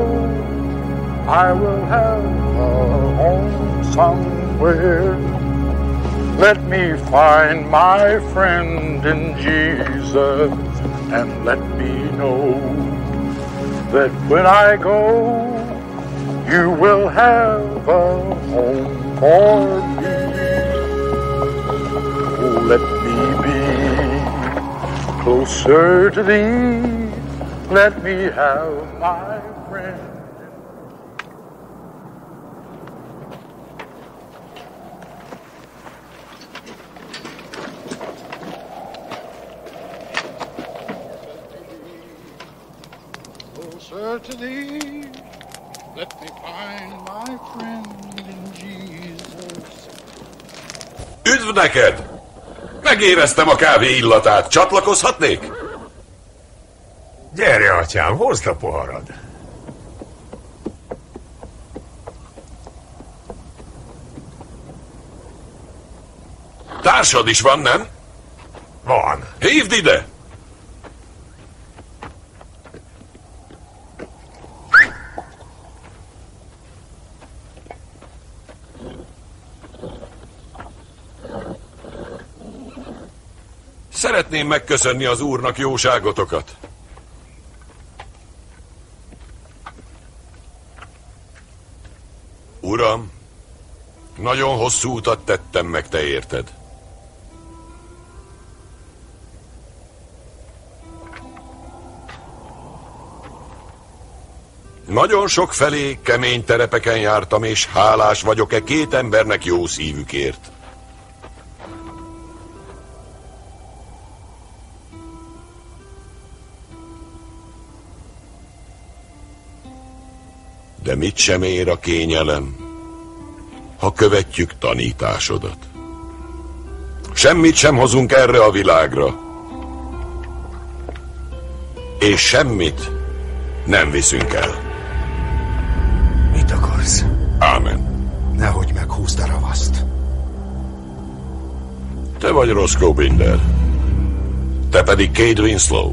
I will have a home somewhere. Let me find my friend in Jesus, and let me know that when I go, you will have a home for me. Oh, let me be closer to thee. Let me have my friend. Closer to thee. Let me find my friend in Jesus. Üdv neked! Megéreztem a kávé illatát. Csatlakozhatnék? Gyere, atyám, hozd a poharad. Társad is van, nem? Van. Hívd ide! Szeretném megköszönni az úrnak jóságotokat. Uram, nagyon hosszú utat tettem meg, te érted. Nagyon sok felé kemény terepeken jártam, és hálás vagyok két embernek jó szívükért. De mit sem ér a kényelem, ha követjük tanításodat. Semmit sem hozunk erre a világra, és semmit nem viszünk el. Mit akarsz? Ámen. Nehogy meghúzd a ravaszt. Te vagy Roscoe Binder. Te pedig Kate Winslow.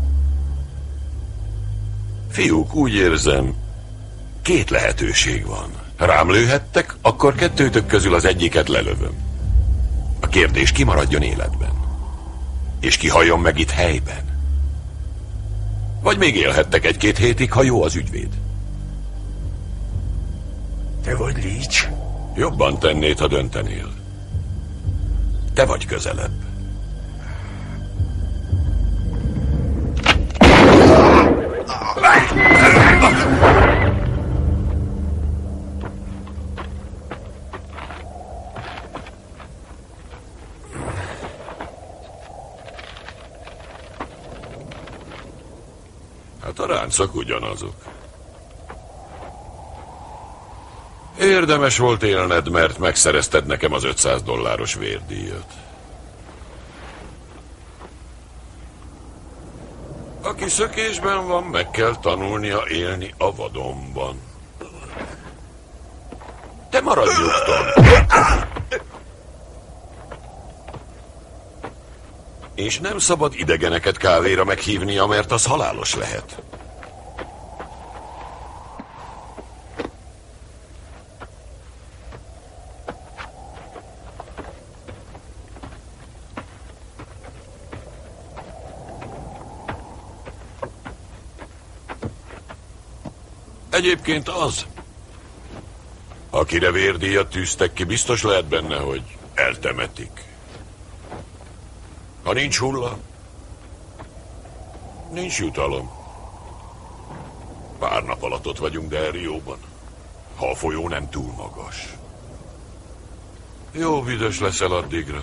Fiúk, úgy érzem, két lehetőség van. Rám lőhettek, akkor kettőtök közül az egyiket lelövöm. A kérdés, ki maradjon életben? És ki halljon meg itt helyben? Vagy még élhettek egy-két hétig, ha jó az ügyvéd. Te vagy Leach? Jobban tennéd, ha döntenél. Te vagy közelebb. Hát a ráncok ugyanazok. Érdemes volt élned, mert megszerezted nekem az $500 vérdíjat. Aki szökésben van, meg kell tanulnia élni a vadonban. Te maradj nyugton! És nem szabad idegeneket kávéra meghívnia, mert az halálos lehet. Egyébként az, akire vérdíjat tűztek ki, biztos lehet benne, hogy eltemetik. Ha nincs hulla, nincs jutalom. Pár nap alatt ott vagyunk Del Rióban, ha a folyó nem túl magas. Jó büdös leszel addigra.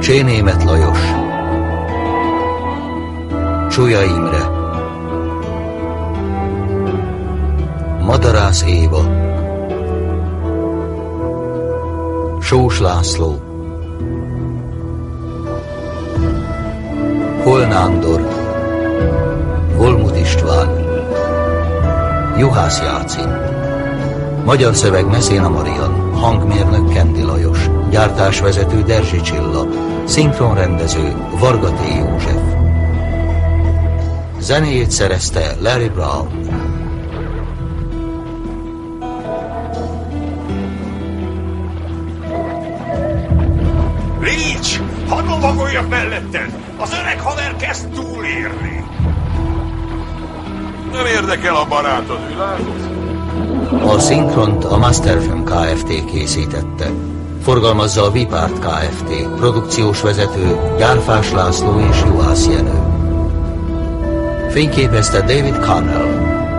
Csénémet Lajos, Csuja Imre, Madarász Éva, Sós László, Hol Nándor, Volmut István, Juhász Jácin. Magyar szöveg Meszéna Marian, hangmérnök Kendi Lajos, gyártásvezető Derzsi Csilla, szinkronrendező Varga T. József. Zenéjét szerezte Larry Brown. Leach! Hadd lovagoljak melletted! Az öreg haver kezd túlérni! Nem érdekel a barátod, világos? A szinkront a Masterfilm Kft. Készítette. Forgalmazza a Vipart Kft. Produkciós vezető Gyárfás László és Juhász Jenő. Fényképezte David Connell.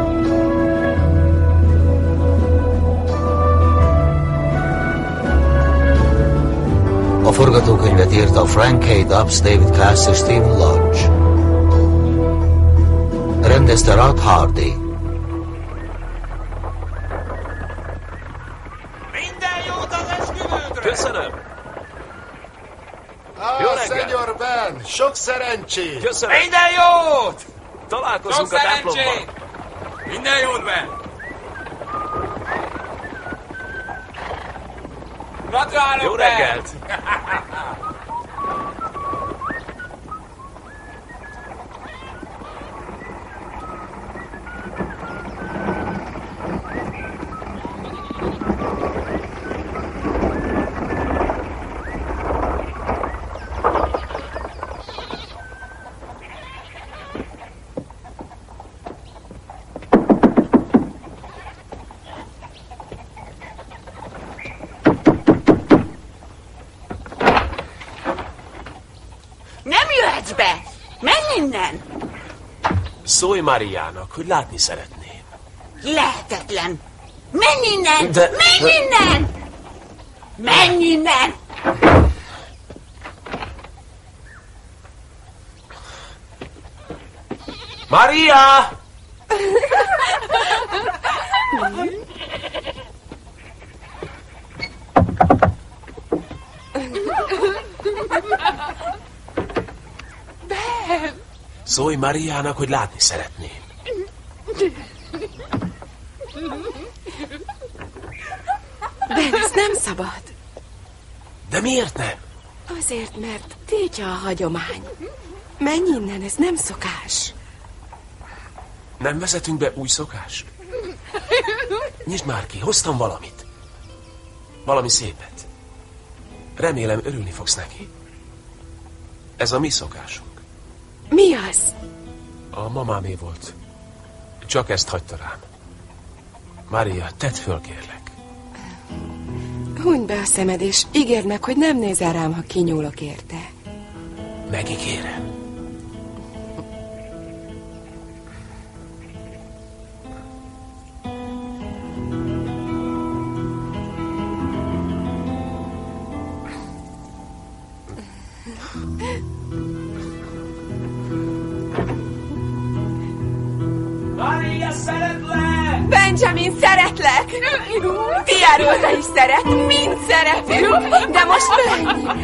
A forgatókönyvet írta Frank K. Dubs, David Cass és Stephen Lodge. Rendezte Rod Hardy. Minden jót az esküvődre! Köszönöm! Jó reggelt! Szenyor Ben, sok szerencsét! Köszönöm! Minden jót! Találkozunk a templomban! Minden jót, Ben! Gratulálok, Jó reggelt! Szólj Mariának, hogy látni szeretném. Lehetetlen. Menj innen! De... Menj innen! Menj innen! Maria! Szólj Mariának, hogy látni szeretném. Ben, ez nem szabad. De miért nem? Azért, mert tiltja a hagyomány. Menj innen, ez nem szokás. Nem vezetünk be új szokást? Nyisd már ki, hoztam valamit. Valami szépet. Remélem, örülni fogsz neki. Ez a mi szokásunk. Mi az? A mamámé volt. Csak ezt hagyta rám. Mária, tedd föl, kérlek. Hunyd be a szemed, és ígérd meg, hogy nem nézel rám, ha kinyúlok érte. Megígérem. Maria, szeretlek! Benjamin, szeretlek! Pierre is szeret, mind szeretünk, de most menj!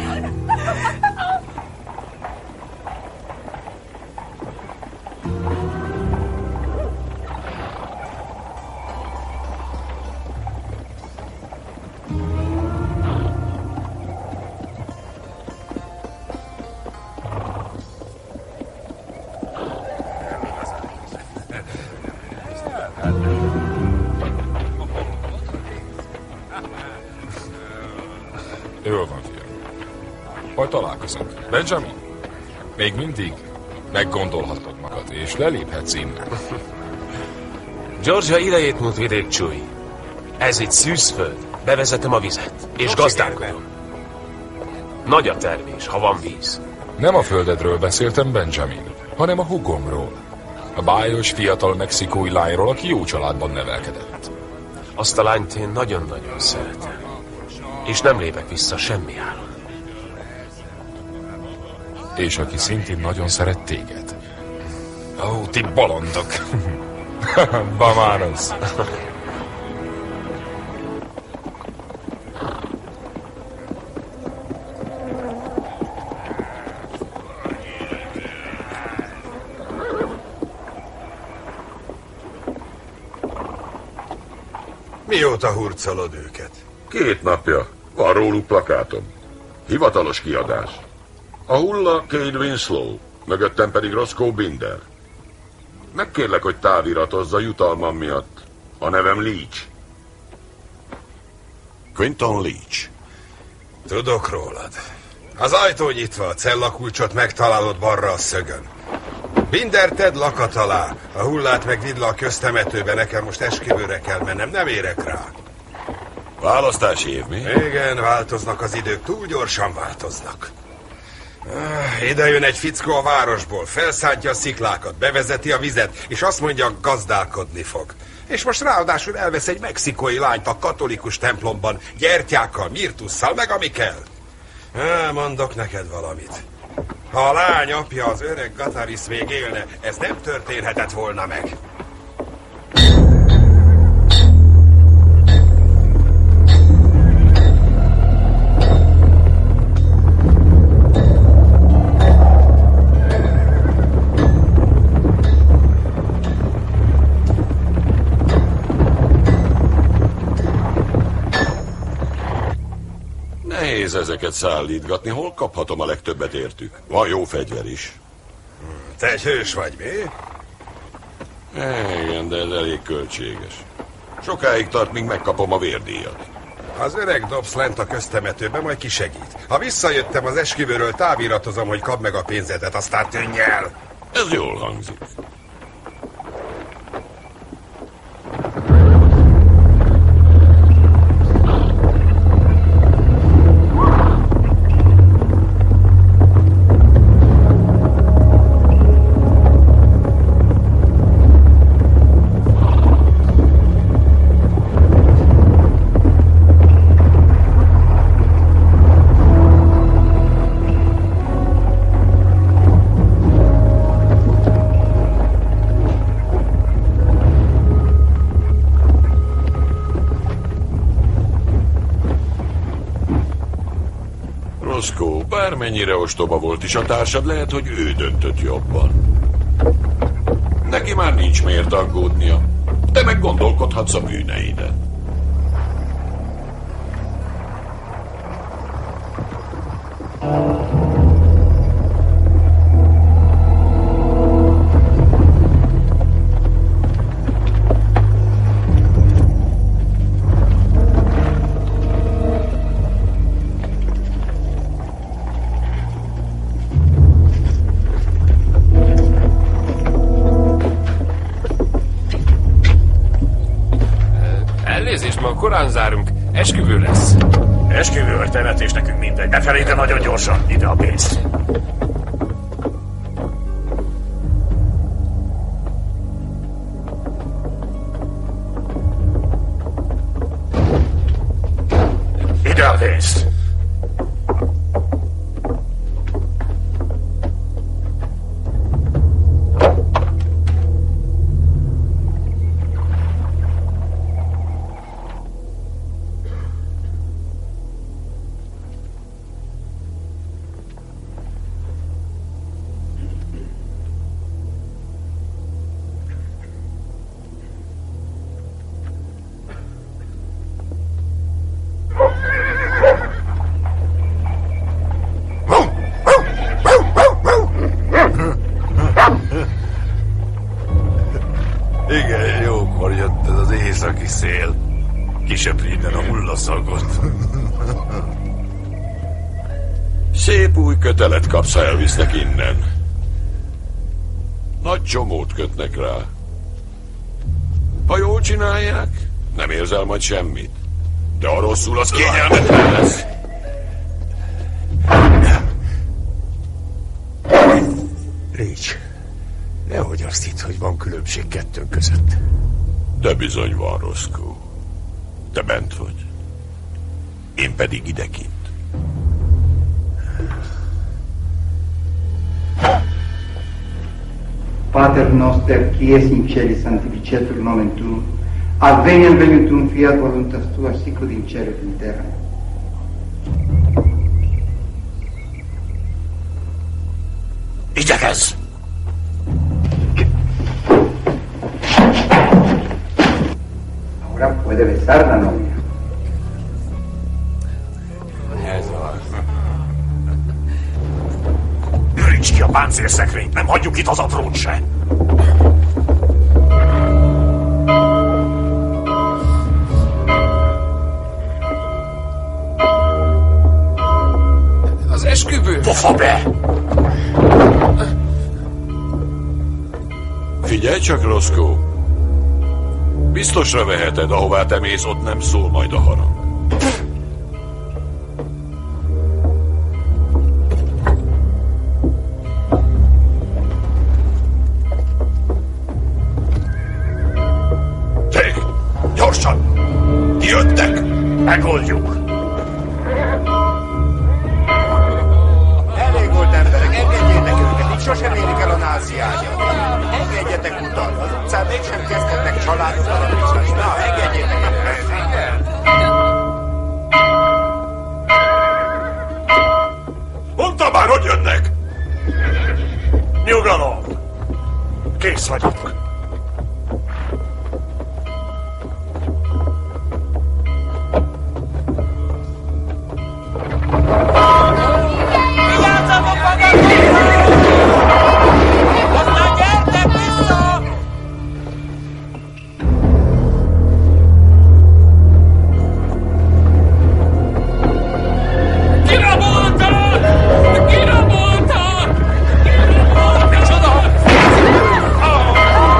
Jól van, fiam. Majd találkozunk. Benjamin, még mindig meggondolhatod magad, és leléphetsz innen. Georgia idejét múlt vidék, Csúly. Ez itt szűzföld. Bevezetem a vizet, és gazdálkodom. Nagy a termés, ha van víz. Nem a földedről beszéltem, Benjamin, hanem a hugomról. A bájos, fiatal mexikói lányról, aki jó családban nevelkedett. Azt a lányt én nagyon-nagyon szeretem. És nem lépek vissza semmi áron. És aki szintén nagyon szeret téged. Ó, ti bolondok! Vamanos! Mióta hurcolod őket? 2 napja. Van róluk plakátom. Hivatalos kiadás. A hulla Cade Winslow, mögöttem pedig Roscoe Binder. Megkérlek, hogy táviratozz a jutalmam miatt. A nevem Leach. Quinton Leach. Tudok rólad. Az ajtó nyitva, a cellakulcsot megtalálod balra a szögön. Binder Ted lakat alá, a hullát meg vidd le a köztemetőbe, nekem most esküvőre kell mennem, nem érek rá. Választási év, mi? Igen, változnak az idők, túl gyorsan változnak. Ide jön egy fickó a városból, felszántja a sziklákat, bevezeti a vizet, és azt mondja, gazdálkodni fog. És most ráadásul elvesz egy mexikói lányt a katolikus templomban, gyertyákkal, mirtusszal, meg ami kell. Mondok neked valamit. Ha a lány apja, az öreg Gataris még élne, ez nem történhetett volna meg. Nehéz ezeket szállítgatni. Hol kaphatom a legtöbbet értük? Van jó fegyver is. Te egy hős vagy, mi? Igen, de ez elég költséges. Sokáig tart, míg megkapom a vérdíjat. Az öreg Dobbs lent a köztemetőbe, majd kisegít. Ha visszajöttem az esküvőről, táviratozom, hogy kapd meg a pénzedet, aztán tűnj el! Ez jól hangzik. Bármennyire ostoba volt is a társad, lehet, hogy ő döntött jobban. Neki már nincs miért aggódnia. Te meg gondolkodhatsz a bűneiden. Korán zárunk. Esküvő lesz. Esküvő vagy temetés, nekünk mindegy. Befelé, de nagyon gyorsan. Ide a pénz. Ide a pénz. Igen, jókor jött ez az északi szél. Kisöpri innen a hullaszagot. Szép új kötelet kapsz, ha elvisznek innen. Nagy csomót kötnek rá. Ha jól csinálják, nem érzel majd semmit. De ha rosszul, az kényelmetlen lesz. Leach, nehogy azt hidd, hogy van különbség kettőnk között. De bizony van, Roscoe. Te bent vagy. Én pedig idekint. Pater noster, qui es in celi, sanctificetur nomen tuum, adveniat regnum tuum, fiat voluntas tua, sicut in cielo et in terra. Igyekezz! Ahora puede besar la novia. Üríts ki a páncélszekrényt, nem hagyjuk itt az aprót se! Az esküvő! Pofa be! Figyelj csak, Roscoe! Biztosra veheted, ahová te mész, ott nem szól majd a harang. Jake! Gyorsan! Jöttek! Megoldjuk! Elég volt, emberek, engedjétek őket, itt sosem érik el a náci ágyat. Engedjetek utat, az utcán mégsem kezdhetnek családok alapítani. Na, engedjétek őket. Mondta már, hogy jönnek! Nyugalom! Kész vagyok. Kiraboltak!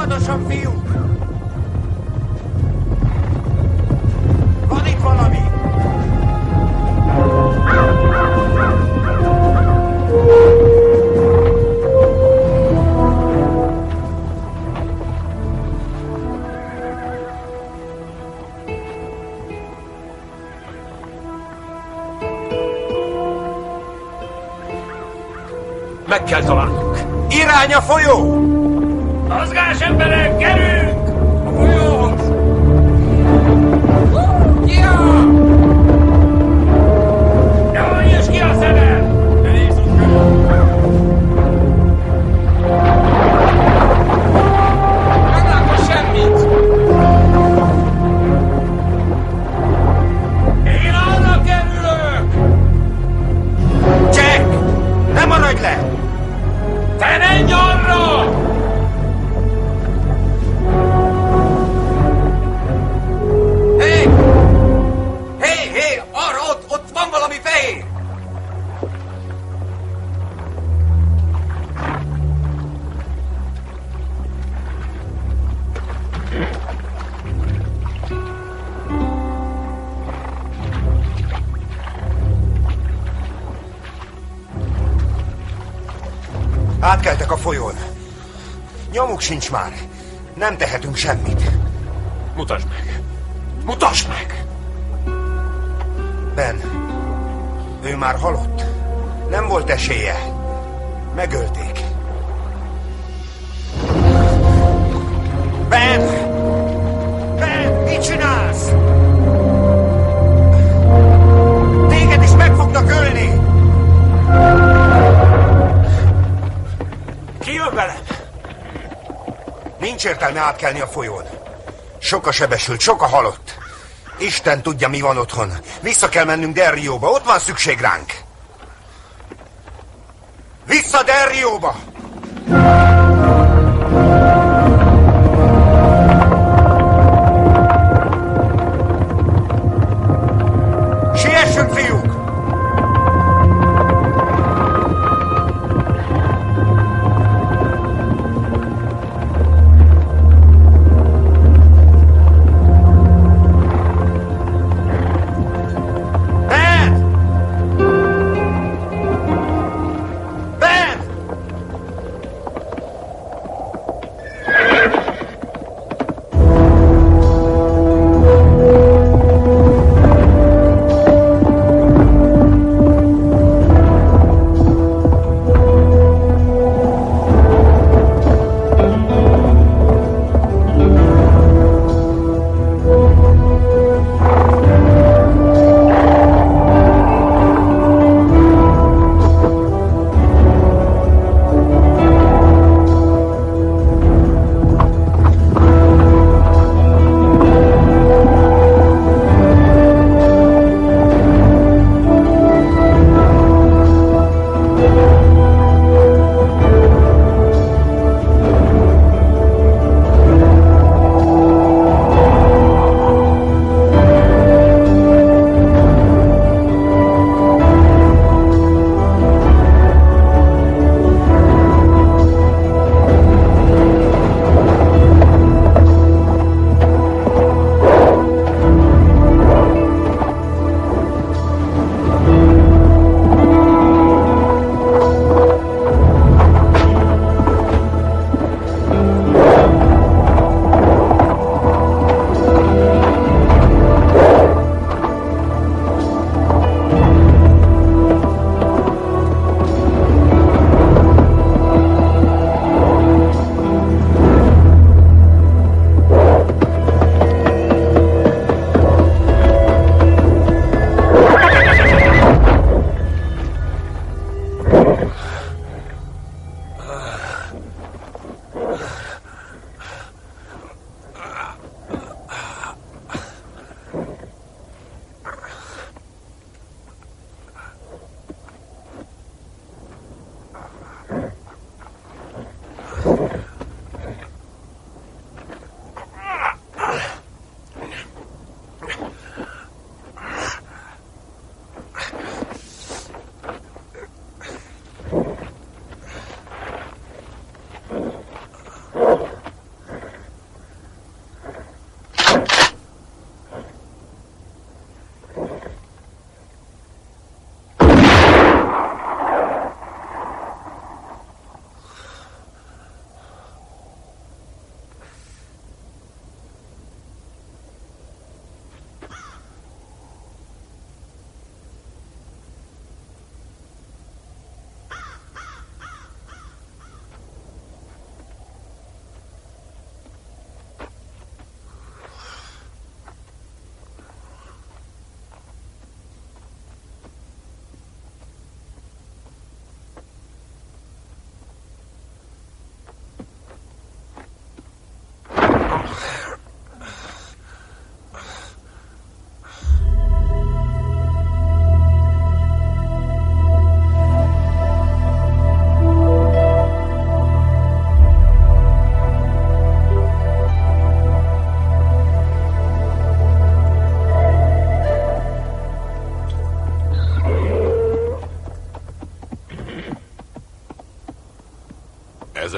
Óvatosan, fiúk! Van itt valami! Meg kell találnunk. Irány a folyó! Mozgás, emberek, gyerünk! A folyóhoz! Jaj, és ki a szeme! Nem látok semmit! Én arra kerülök! Jack! Ne maradj le! Te menj arra! Hé! Arra, ott van valami fehér! Átkeltek a folyón. Nyomuk sincs már. Nem tehetünk semmit. Mutasd meg! Mutasd meg! Ben, ő már halott. Nem volt esélye. Megölték. Ben! Ben, mit csinálsz? Téged is meg fognak ölni! Ki jön velem? Nincs értelme átkelni a folyón. Sok a sebesült, sok a halott. Isten tudja, mi van otthon. Vissza kell mennünk Del Rióba, ott van szükség ránk. Vissza Del Rióba! Siessünk, fiúk!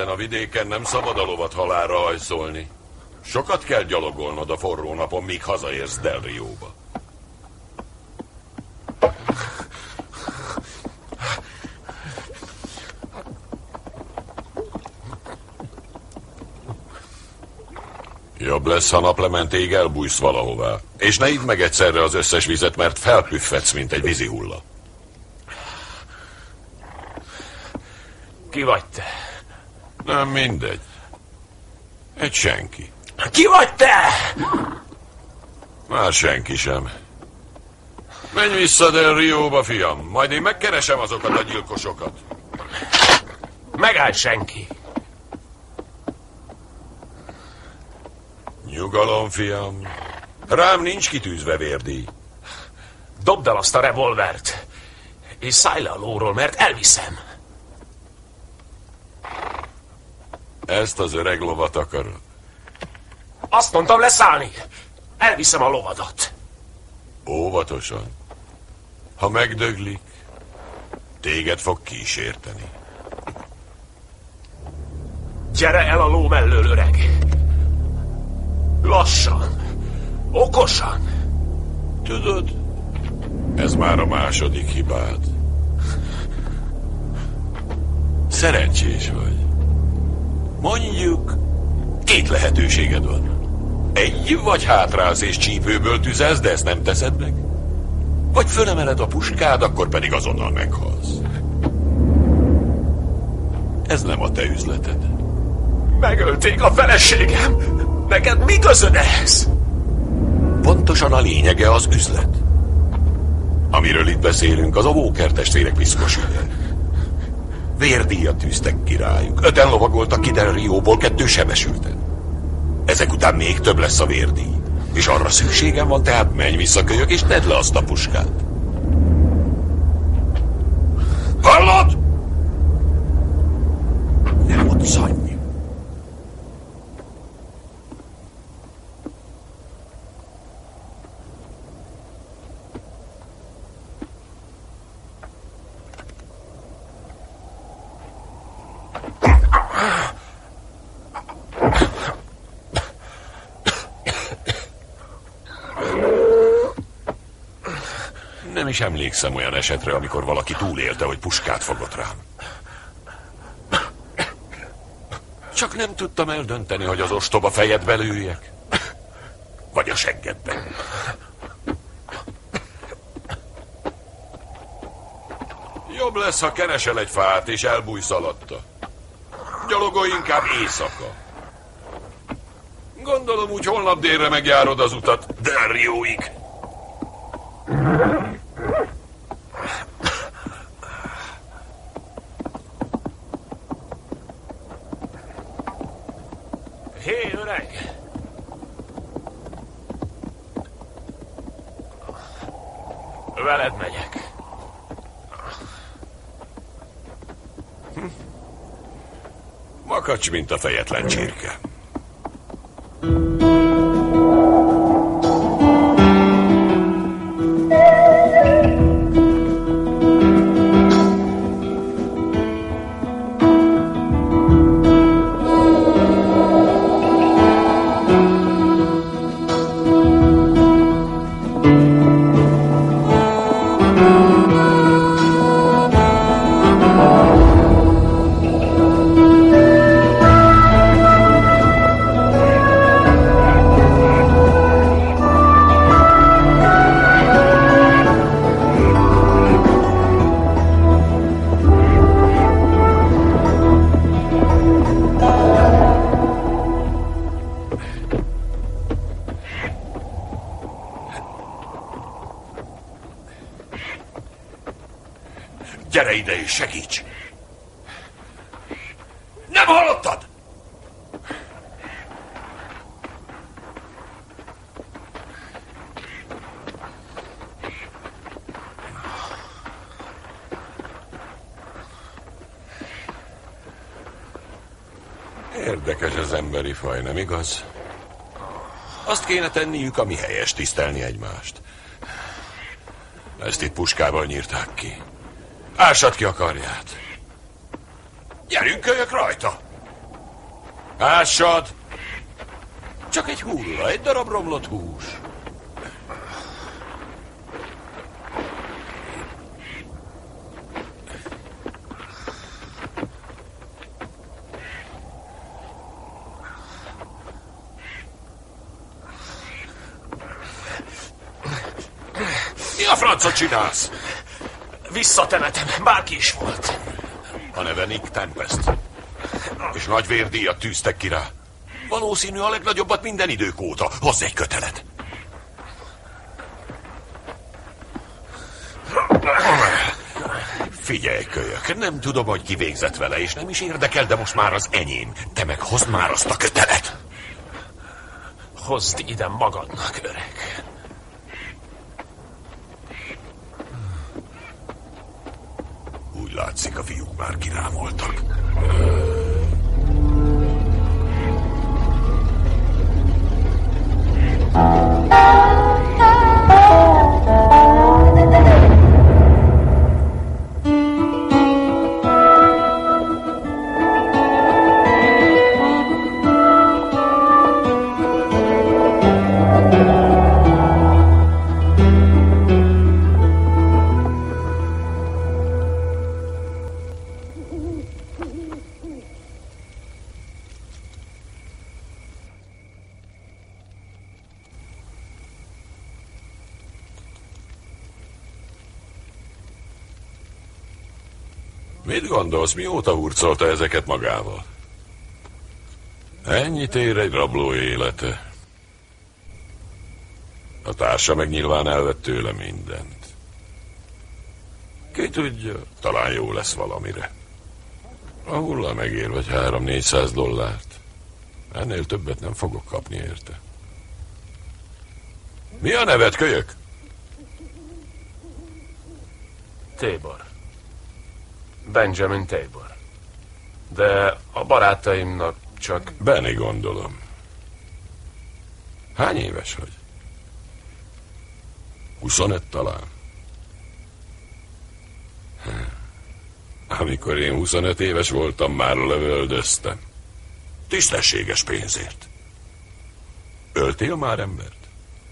Ezen a vidéken nem szabad a lovat halálra hajszolni. Sokat kell gyalogolnod a forró napon, míg hazaérsz Del Rióba. Jobb lesz, ha naplementéig elbújsz valahová. És ne idd meg egyszerre az összes vizet, mert felpüffedsz, mint egy vízihulla. Ki vagy te? Nem mindegy. Egy senki. Ki vagy te? Már senki sem. Menj vissza Del Rióba, fiam. Majd én megkeresem azokat a gyilkosokat. Megállj, senki. Nyugalom, fiam. Rám nincs kitűzve vérdíj. Dobd el azt a revolvert, és szállj le a lóról, mert elviszem. Ezt az öreg lovat akarod? Azt mondtam, leszállni. Elviszem a lovadat. Óvatosan. Ha megdöglik, téged fog kísérteni. Gyere el a ló mellől, öreg. Lassan. Okosan. Tudod, ez már a második hibád. Szerencsés vagy. Mondjuk, 2 lehetőséged van. Egy, vagy hátrálsz és csípőből tüzelsz, de ezt nem teszed meg. Vagy fölemeled a puskád, akkor pedig azonnal meghalsz. Ez nem a te üzleted. Megölték a feleségem. Neked mi közöd ehhez? Pontosan a lényege az üzlet. Amiről itt beszélünk, az a Walker testvérek piszkos ügye. Vérdíjat tűztek ki rájuk. 5-en lovagoltak ki Del Rióból, 2 sebesülten. Ezek után még több lesz a vérdíj. És arra szükségem van, tehát menj vissza, kölyök, és tedd le azt a puskát. Hallod? Nem moccadj. Nem is emlékszem olyan esetre, amikor valaki túlélte, hogy puskát fogott rám. Csak nem tudtam eldönteni, hogy az ostoba fejedbe lőjek, vagy a seggedben. Jobb lesz, ha keresel egy fát, és elbújsz alatta. Gyalogolj inkább éjszaka. Gondolom úgy holnap délre megjárod az utat Del Rióig. Hé, öreg! Veled megyek. Makacs, mint a fejetlen csirke. Gyere ide és segíts! Nem hallottad? Érdekes az emberi faj, nem igaz? Azt kéne tenniük, ami helyes, tisztelni egymást. Ezt itt puskával nyírták ki. Ássad ki a karját. Gyerünk, kölyök, rajta! Ássad! Csak egy hulla, egy darab romlott hús. Mi a francot csinálsz? Visszatemetem, bárki is volt. A neve Nick Tempest. És nagy vérdíjat tűztek ki rá. Valószínű a legnagyobbat minden idők óta. Hozz egy kötelet. Figyelj, kölyök, nem tudom, hogy ki végzett vele, és nem is érdekel, de most már az enyém. Te meg hozd már azt a kötelet. Hozd ide magadnak, öreg. Úgy látszik, a fiúk már kirámoltak. Mit gondolsz, mióta hurcolta ezeket magával? Ennyit ér egy rabló élete. A társa meg nyilván elvett tőle mindent. Ki tudja, talán jó lesz valamire. A hulla megér vagy $300-400. Ennél többet nem fogok kapni érte. Mi a neved, kölyök? Tabor. Benjamin Tabor. De a barátaimnak csak... Benny, gondolom. Hány éves vagy? 25 talán. Amikor én 25 éves voltam, már lövöldöztem. Tisztességes pénzért. Öltél már embert?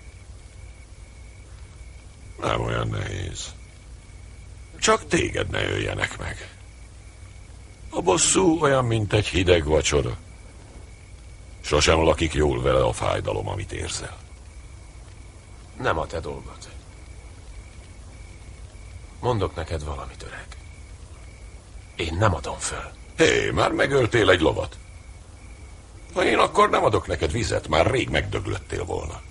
Nem olyan nehéz. Csak téged ne öljenek meg. A bosszú olyan, mint egy hideg vacsora. Sosem lakik jól vele a fájdalom, amit érzel. Nem a te dolgod. Mondok neked valamit, öreg. Én nem adom föl. Hé, már megöltél egy lovat. Ha én akkor nem adok neked vizet, már rég megdöglöttél volna.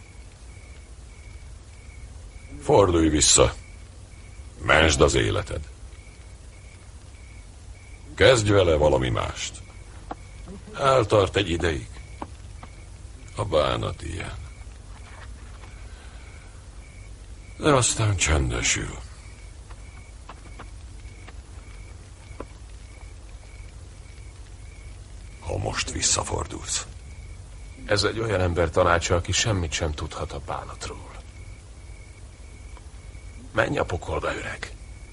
Fordulj vissza. Mensd az életed. Kezdj vele valami mást. Eltart egy ideig. A bánat ilyen. De aztán csendesül. Ha most visszafordulsz. Ez egy olyan ember tanácsa, aki semmit sem tudhat a bánatról. Menj a pokolba, öreg.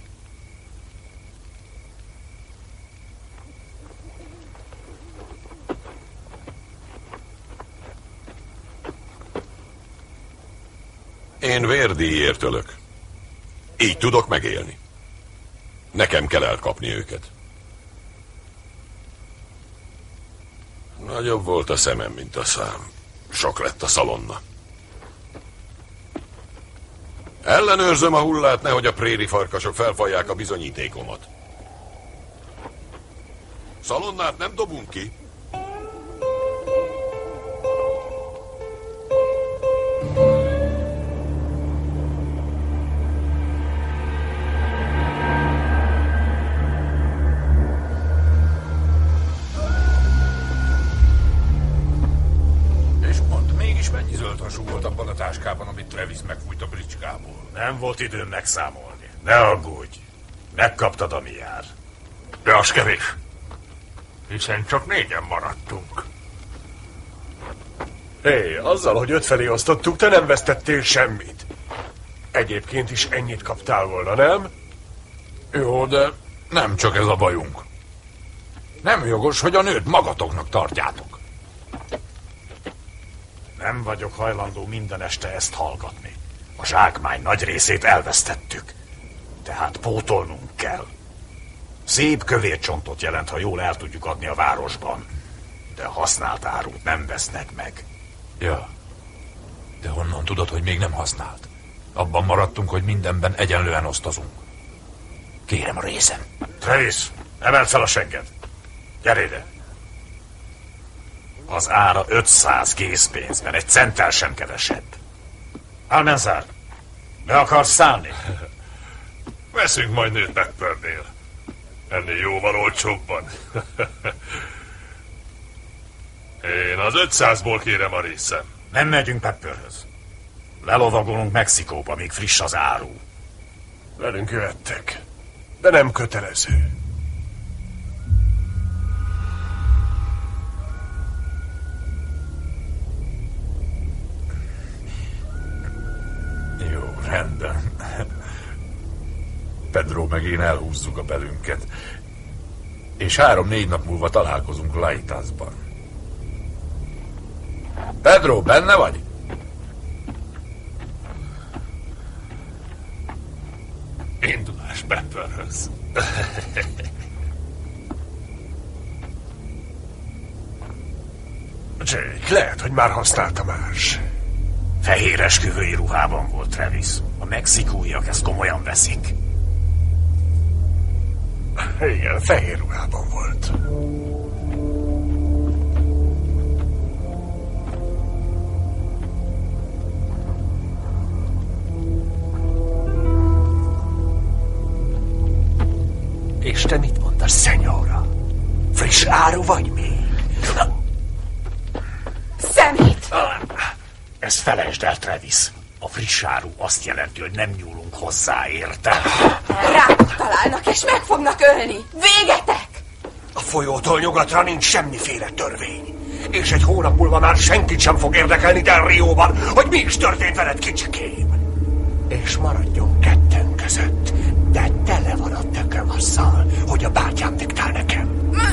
Én vérdíjért ölök. Így tudok megélni. Nekem kell elkapni őket. Nagyobb volt a szemem, mint a szám. Sok lett a szalonna. Ellenőrzöm a hullát, nehogy a préri farkasok felfalják a bizonyítékomat. Szalonnát nem dobunk ki. És mondd, mégis mennyi zöldhasú volt abban a táskában, amit Travis megfújt a bricskából? Nem volt időm megszámolni. Ne aggódj. Megkaptad, ami jár. De az kevés. Hiszen csak 4-en maradtunk. Hé, azzal, hogy 5 felé osztottuk, te nem vesztettél semmit. Egyébként is ennyit kaptál volna, nem? Jó, de nem csak ez a bajunk. Nem jogos, hogy a nőt magatoknak tartjátok. Nem vagyok hajlandó minden este ezt hallgatni. A zsákmány nagy részét elvesztettük. Tehát pótolnunk kell. Szép kövér csontot jelent, ha jól el tudjuk adni a városban. De használt árut nem vesznek meg. Ja. De honnan tudod, hogy még nem használt? Abban maradtunk, hogy mindenben egyenlően osztozunk. Kérem a részem. Travis, emeld fel a segged. Gyere ide. Az ára 500 készpénzben, egy centtel sem kevesebb. Almanzar, be akarsz szállni? Veszünk majd nőt Peppernél. Ennél jóval olcsóbban. Én az 500-ból kérem a részem. Nem megyünk Pepperhöz. Lelovagolunk Mexikóba, míg friss az áru. Velünk jöhettek, de nem kötelező. Jó, rendben. Pedro meg én elhúzzuk a belünket. És 3-4 nap múlva találkozunk Laitasban. Pedro, benne vagy? Indulás Pepperhöz. Jake, lehet, hogy már használta más. Fehér esküvői ruhában volt Travis. A mexikóiak ezt komolyan veszik. Igen, fehér ruhában volt. És te mit mondasz, szenyóra? Friss áru vagy még? Szemét! Ezt felejtsd el, Travis. A friss áru azt jelenti, hogy nem nyúlunk hozzá, érted? Rátok találnak, és meg fognak ölni. Végetek! A folyótól nyugatra nincs semmiféle törvény. És egy hónap múlva már senkit sem fog érdekelni Del Rióban, hogy mi is történt veled, kicsikém. És maradjon ketten között, de tele van a tököm azzal, hogy a bátyám diktál nekem.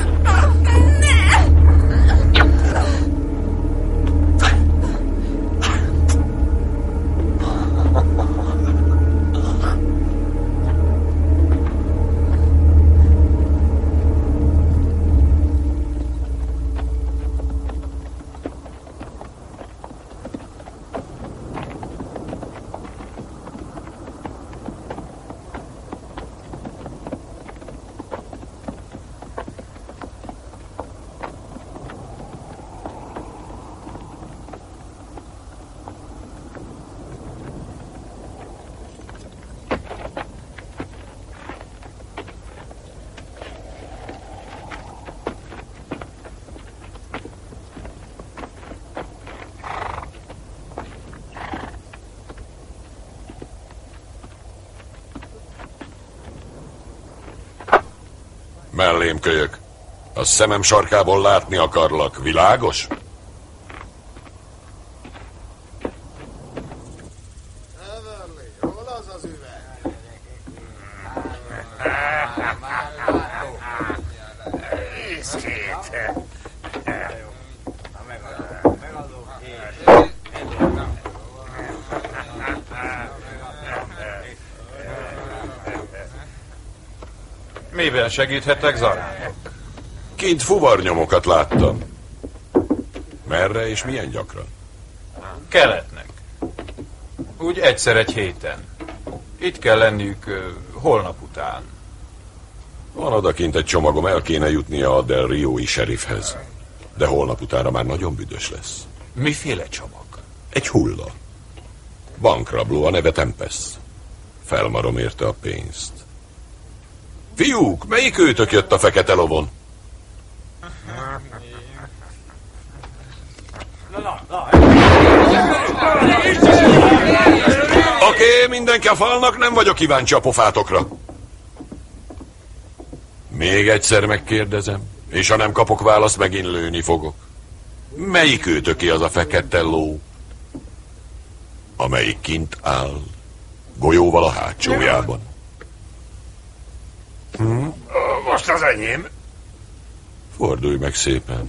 Mellém kölyök. A szemem sarkából látni akarlak. Világos? Miben segíthetek, Zara? Kint fuvarnyomokat láttam. Merre és milyen gyakran? Keletnek. Úgy egyszer egy héten. Itt kell lenniük holnap után. Van odakint egy csomagom, el kéne jutnia a Del Riói sheriffhez. De holnap utára már nagyon büdös lesz. Miféle csomag? Egy hulla. Bankrabló, a neve Tempest. Felmarom érte a pénzt. Fiúk, melyik őtök jött a fekete lovon? Oké, mindenki a falnak, nem vagyok kíváncsi a pofátokra. Még egyszer megkérdezem, és ha nem kapok választ, megint lőni fogok. Melyik őtöké az a fekete ló? Amelyik kint áll, golyóval a hátsójában. Most az enyém. Fordulj meg szépen.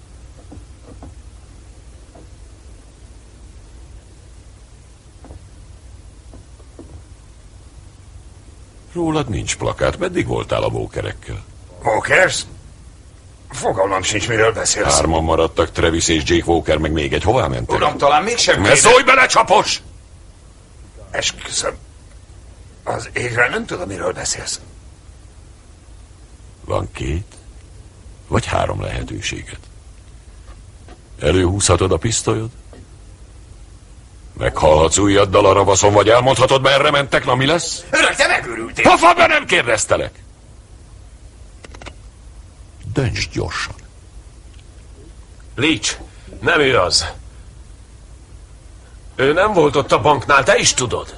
Rólad nincs plakát. Meddig voltál a Walkerekkel? Walkers? Fogalmam sincs, miről beszélsz. 3 maradtak, Travis és Jake Walker, meg még egy. Hová mentek? Uram, talán mégsem Ne szólj bele, csapos! Esküszöm. Az égre nem tudom, miről beszélsz. Van 2 vagy 3 lehetőséget. Előhúzhatod a pisztolyod? Meghalhatsz ujjaddal a ravaszon, vagy elmondhatod, merre mentek, na mi lesz? Öreg, te megőrültél! Pofába, nem kérdeztelek! Döntsd gyorsan. Leach, nem ő az. Ő nem volt ott a banknál, te is tudod.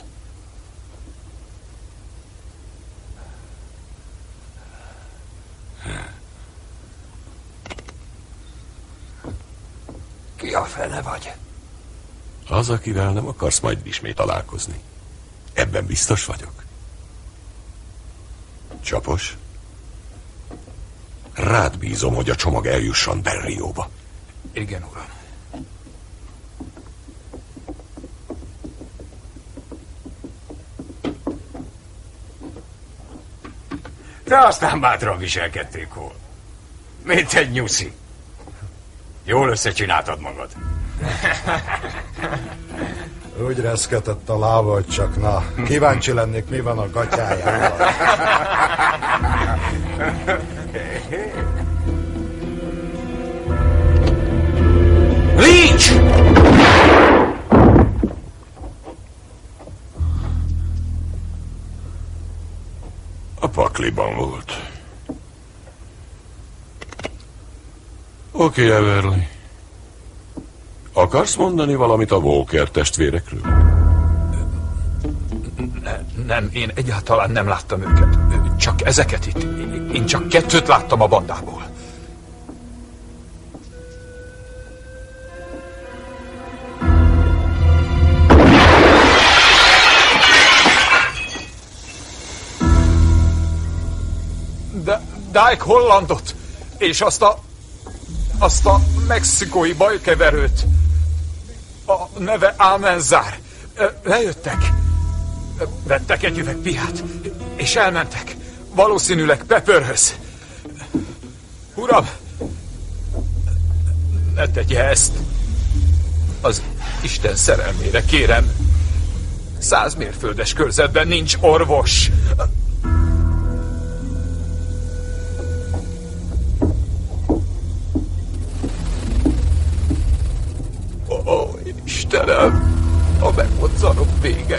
Ki a fene vagy? Az, akivel nem akarsz majd ismét találkozni. Ebben biztos vagyok. Csapos? Rád bízom, hogy a csomag eljusson Del Rióba. Igen, uram. Te aztán bátran viselkedtél, Cole. Mint egy nyuszi. Jól összecsináltad magad. Úgy reszketett a lába, hogy csak na. Kíváncsi lennék, mi van a gatyájában. Leach! A pakliban volt. Oké, Everly. Akarsz mondani valamit a Walker testvérekről? Nem, én egyáltalán nem láttam őket. Csak ezeket itt. Én csak 2 láttam a bandából. Dyke Hollandot, és azt a mexikói bajkeverőt. A neve Almanzar. Lejöttek. Vettek egy üveg piát, és elmentek. Valószínűleg Pepperhöz. Uram, ne tegye ezt. Az Isten szerelmére kérem. 100 mérföldes körzetben nincs orvos. Ó, Istenem, a megmozzanok vége.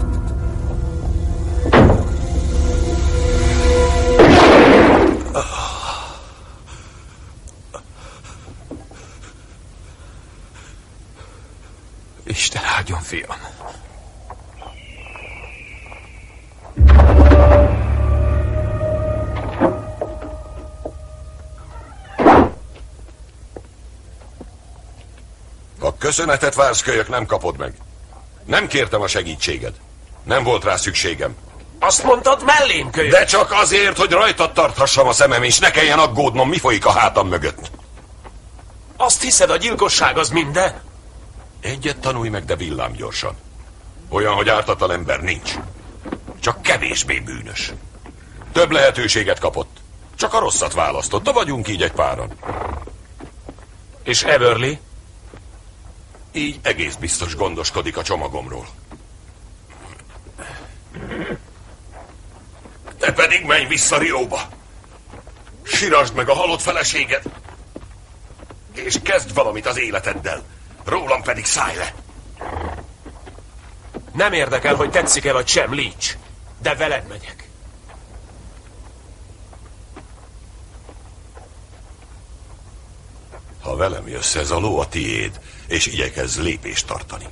Isten áldjon, fiam. A köszönetet vársz, kölyök, nem kapod meg. Nem kértem a segítséged. Nem volt rá szükségem. Azt mondtad mellém, kölyök. De csak azért, hogy rajtad tarthassam a szemem, és ne kelljen aggódnom, mi folyik a hátam mögött. Azt hiszed, a gyilkosság az minden? Egyet tanulj meg, de villám gyorsan. Olyan, hogy ártatlan ember nincs. Csak kevésbé bűnös. Több lehetőséget kapott. Csak a rosszat választotta, vagyunk így egy páran. És Everly? Így egész biztos gondoskodik a csomagomról. Te pedig menj vissza Rióba. Sirasd meg a halott feleséged. És kezd valamit az életeddel. Rólam pedig szállj le. Nem érdekel, hogy tetszik-e vagy sem, Leach. De veled megyek. Ha velem jössz, ez a ló a tiéd, és igyekezz lépést tartani.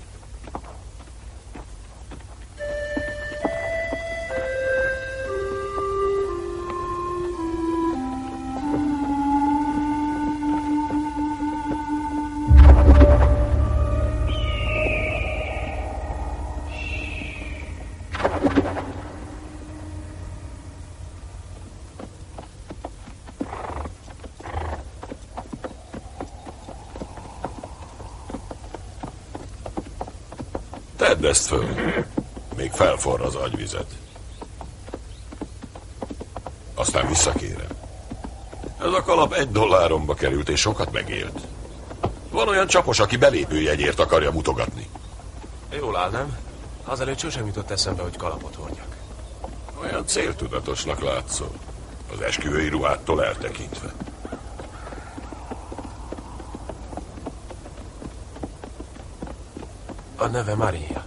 Tedd ezt föl. Még felforr az agyvizet. Aztán visszakérem. Ez a kalap $1 került, és sokat megélt. Van olyan csapos, aki belépőjegyért akarja mutogatni. Jól áll, nem? Azelőtt sosem jutott eszembe, hogy kalapot hordjak. Olyan céltudatosnak látszol. Az esküvői ruhától eltekintve. A neve Maria.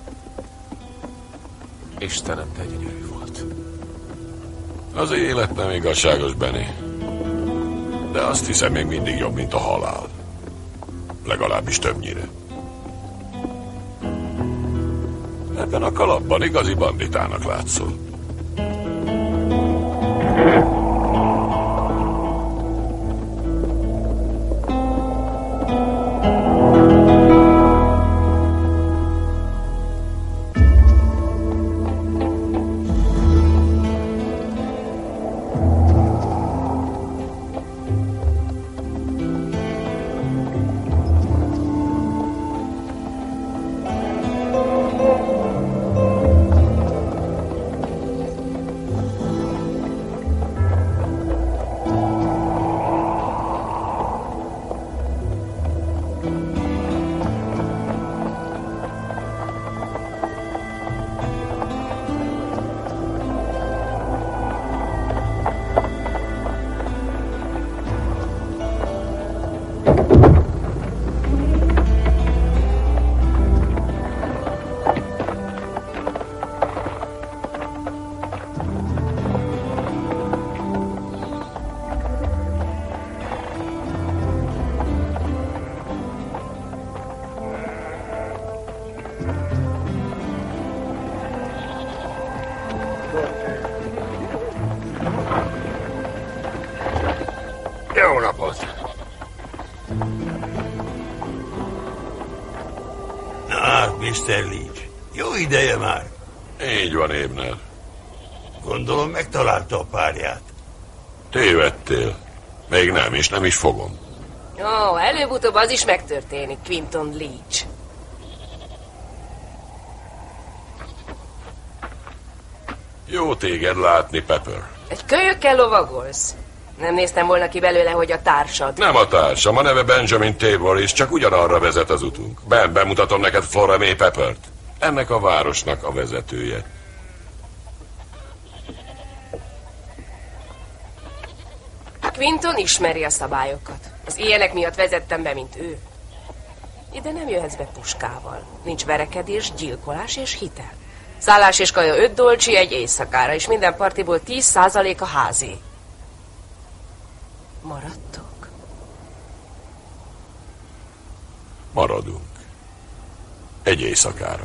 Istenem, te gyönyörű volt. Az élet nem igazságos, Benny. De azt hiszem, még mindig jobb, mint a halál. Legalábbis többnyire. Ebben a kalapban igazi banditának látszol. Jó napot! Na, Mr. Leach, jó ideje már. Így van, Ébner. Gondolom megtalálta a párját. Tévedtél. Még nem, és nem is fogom. Ó, előbb-utóbb az is megtörténik, Quinton Leach. Jó téged látni, Pepper. Egy kölyökkel lovagolsz. Nem néztem volna ki belőle, hogy a társad. Nem a társam, a neve Benjamin Tabor, és csak ugyanarra vezet az utunk. Ben, bemutatom neked Flora May Peppert. Ennek a városnak a vezetője. Quinton ismeri a szabályokat. Az ilyenek miatt vezettem be, mint ő. Ide nem jöhetsz be puskával. Nincs verekedés, gyilkolás és hitel. Szállás és kaja $5 egy éjszakára, és minden partiból 10% a házé. Maradtok? Maradunk. Egy éjszakára.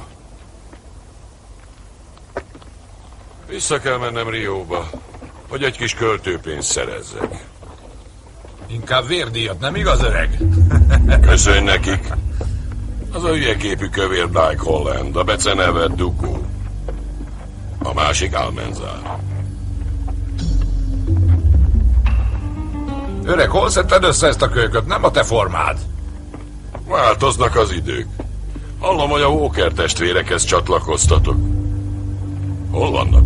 Vissza kell mennem Rióba, hogy egy kis költőpénzt szerezzek. Inkább vérdíjat, nem igaz, öreg? Köszönj nekik. Az a hülyeképű kövér Dyke Holland, a beceneve Dugó. A másik Almenzár. Öreg, hol szedted össze ezt a kölyköt? Nem a te formád. Változnak az idők. Hallom, hogy a Walker testvérekhez csatlakoztatok. Hol vannak?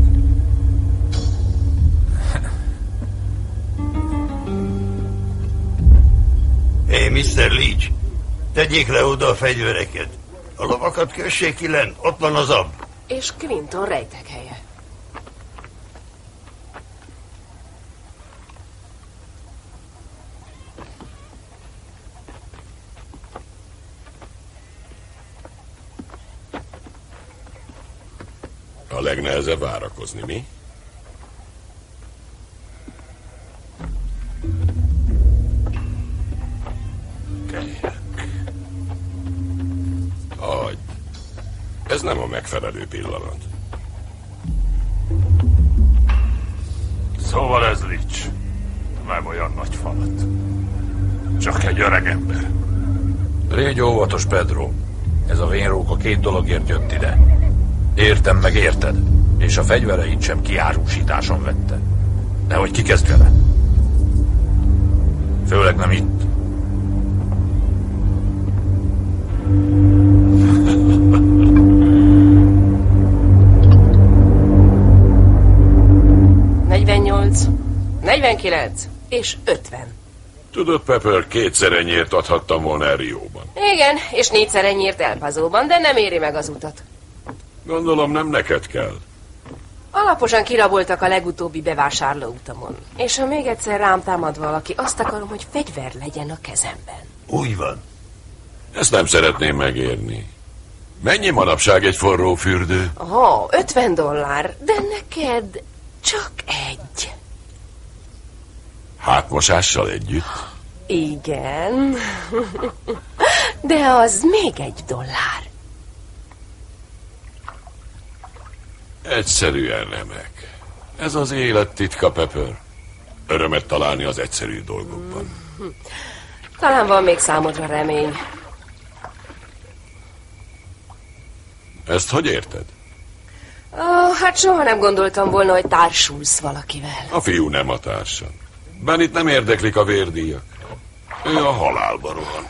Hé, Mr. Leach, tegyék le oda a fegyvereket. A lovakat kössék ki len, ott van az ab. És Quinton rejtek helye. A legnehezebb várakozni, mi? Kelyek. Hagyj. Ez nem a megfelelő pillanat. Szóval ez Leach. Nem olyan nagy falat. Csak egy öreg ember. Légy óvatos, Pedro. Ez a vénróka 2 dologért jött ide. Értem, meg érted. És a fegyvereit sem kiárusításon vette. Nehogy kikezd vele. Főleg nem itt. 49 és 50. Tudod, Pepper, 2-szer ennyiért adhattam volna El Rióban. Igen, és 4-szer ennyiért El Pazóban, de nem éri meg az utat. Gondolom nem neked kell. Alaposan kiraboltak a legutóbbi bevásárlóutamon. És ha még egyszer rám támad valaki, azt akarom, hogy fegyver legyen a kezemben. Úgy van. Ezt nem szeretném megérni. Mennyi manapság egy forró fürdő? $50, de neked csak egy. Hátmosással együtt? Igen. De az még $1. Egyszerűen remek. Ez az élet titka, Pepper. Örömet találni az egyszerű dolgokban. Talán van még számodra remény. Ezt hogy érted? Hát soha nem gondoltam volna, hogy társulsz valakivel. A fiú nem a társam. Bennit nem érdeklik a vérdíjak. Ő a halálba rohan.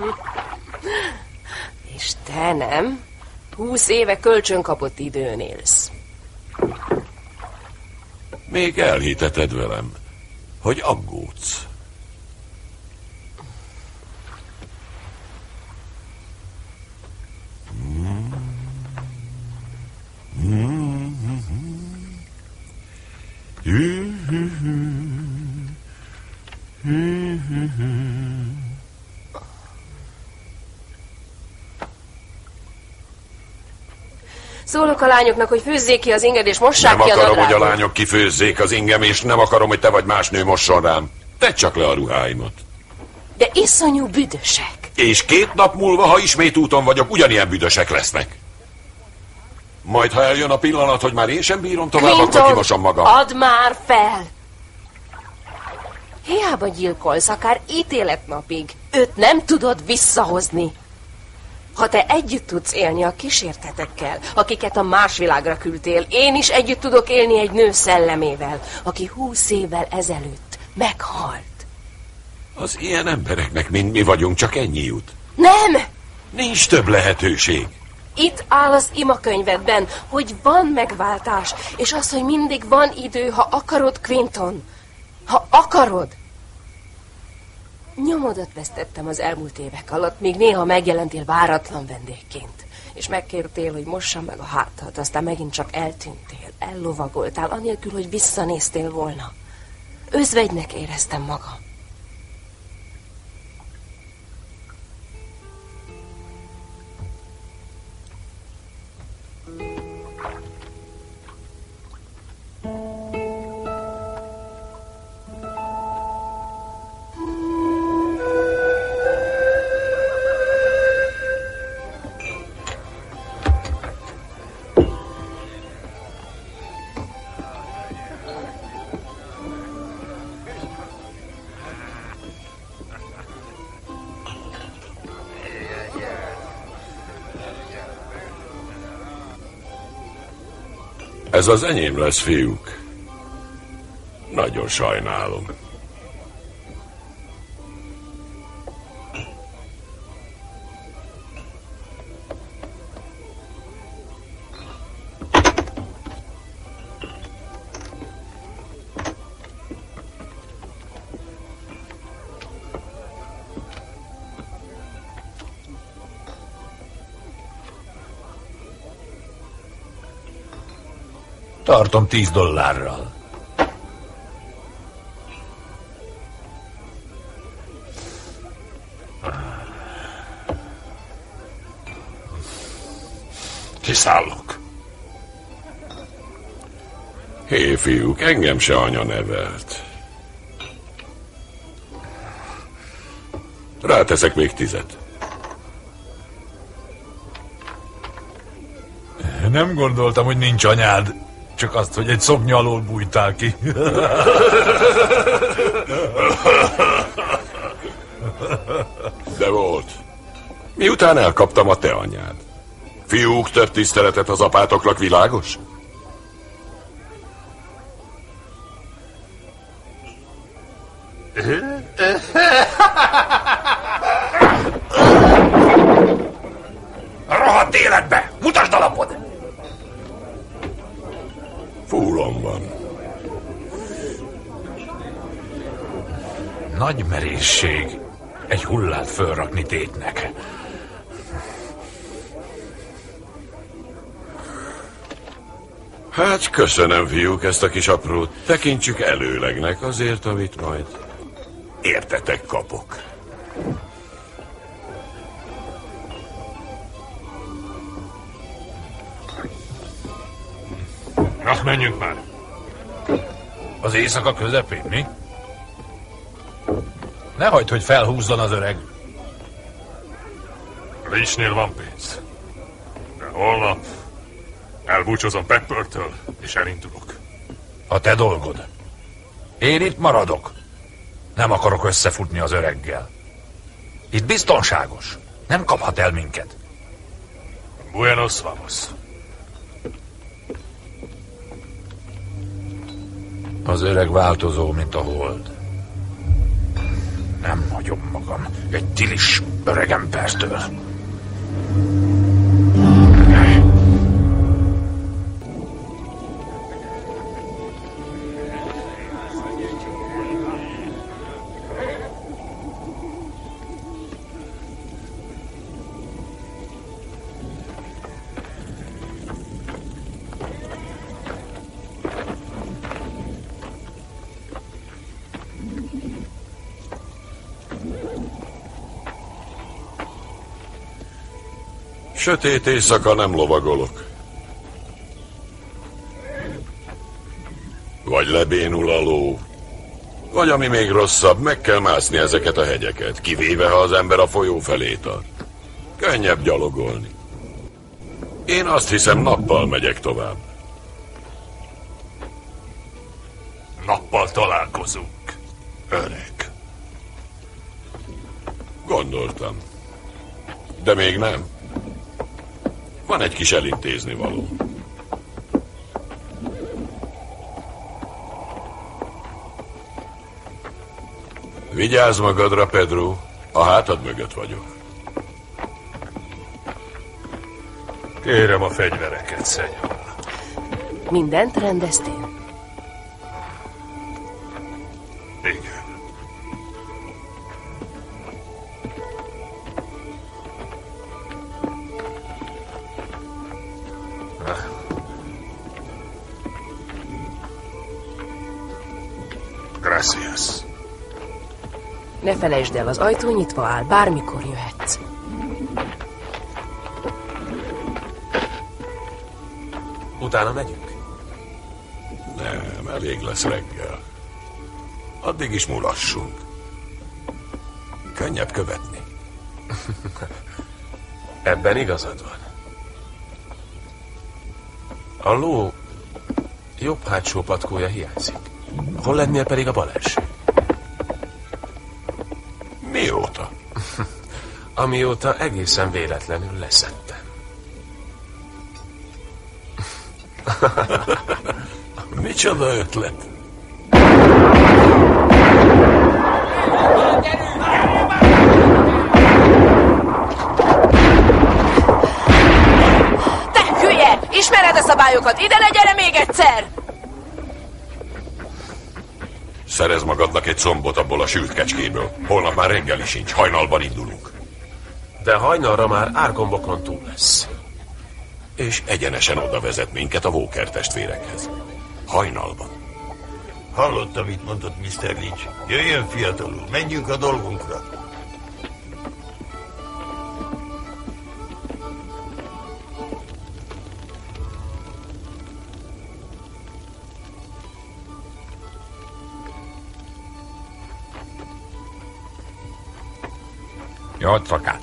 És te nem? 20 éve kölcsön kapott időn élsz. Még elhiteted velem, hogy aggódsz. Szólok a lányoknak, hogy főzzék ki az inged, és mossák Nem ki a akarom, nadrágot. hogy a lányok kifőzzék az ingem, és nem akarom, hogy te vagy más nő mosson rám. Tedd csak le a ruháimat. De iszonyú büdösek. És 2 nap múlva, ha ismét úton vagyok, ugyanilyen büdösek lesznek. Majd, ha eljön a pillanat, hogy már én sem bírom tovább, Clinton, akkor kimosom magam. add már fel! Hiába gyilkolsz, akár ítéletnapig. Őt nem tudod visszahozni. Ha te együtt tudsz élni a kísértetekkel, akiket a más világra küldtél, én is együtt tudok élni egy nő szellemével, aki 20 évvel ezelőtt meghalt. Az ilyen embereknek, mint mi vagyunk, csak ennyi jut. Nem! Nincs több lehetőség. Itt áll az imakönyvedben, hogy van megváltás, és az, hogy mindig van idő, ha akarod, Quinton. Ha akarod. Nyomodat vesztettem az elmúlt évek alatt, míg néha megjelentél váratlan vendégként. És megkértél, hogy mossam meg a hátad, aztán megint csak eltűntél, ellovagoltál, anélkül, hogy visszanéztél volna. Özvegynek éreztem magam. Ez az enyém lesz, fiúk. Nagyon sajnálom. Tartom $10. Kiszállok. Hé, fiúk, engem se anya nevelt. Ráteszek még 10. Nem gondoltam, hogy nincs anyád. Csak azt, hogy egy szoknya alól bújtál ki. De volt. Miután elkaptam a te anyád. Fiúk, több tiszteletet az apátoknak, világos? Rohadt életbe! Mutasd a lapod! Fúlom van. Nagy merészség egy hullát fölrakni tétnek. Hát köszönöm, fiúk, ezt a kis aprót. Tekintsük előlegnek azért, amit majd értetek kapok. Na, menjünk már. Az éjszaka közepén, mi? Ne hagyd, hogy felhúzzon az öreg. Leachnél van pénz. De holnap elbúcsúzom Peppertől, és elindulok. A te dolgod. Én itt maradok. Nem akarok összefutni az öreggel. Itt biztonságos. Nem kaphat el minket. Buenos vamos. Az öreg változó, mint a hold. Nem hagyom magam egy tilis öregembertől. Sötét éjszaka nem lovagolok. Vagy lebénul a ló, vagy ami még rosszabb, meg kell mászni ezeket a hegyeket, kivéve ha az ember a folyó felé tart. Könnyebb gyalogolni. Én azt hiszem, nappal megyek tovább. Nappal találkozunk, öreg. Gondoltam. De még nem. Van egy kis elintézni való. Vigyázz magadra, Pedro, a hátad mögött vagyok. Kérem a fegyvereket, szenyor. Mindent rendeztél? Igen. Gracias. Ne felejtsd el, az ajtó nyitva áll, bármikor jöhetsz. Utána megyünk? Nem, elég lesz reggel. Addig is mulassunk. Könnyebb követni. Ebben igazad van. A ló jobb hátsó patkója hiányzik. Hol lennél pedig a bal első? Mióta? Amióta egészen véletlenül leszettem. Micsoda ötlet? Te hülye! Ismered a szabályokat! Ide ne gyere még egyszer! Szerez magadnak egy combot abból a sült kecskéből. Holnap már reggeli sincs, hajnalban indulunk. De hajnalra már árgombokon túl lesz. És egyenesen oda vezet minket a Walker testvérekhez. Hajnalban. Hallott, amit mondott Mr. Leach. Jöjjön, fiatalul, menjünk a dolgunkra. Nyolcakát.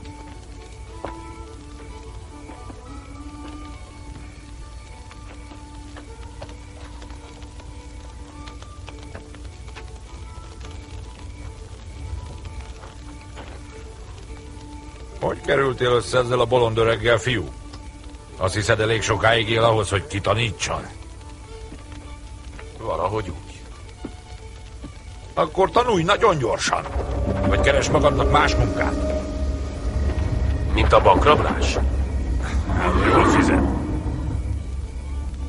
Hogy kerültél össze ezzel a bolond öreggel, fiú? Azt hiszed, elég sokáig él ahhoz, hogy kitanítson? Valahogy úgy. Akkor tanulj nagyon gyorsan. Vagy keres magadnak más munkát. Mint a bankrablás? Jól fizet.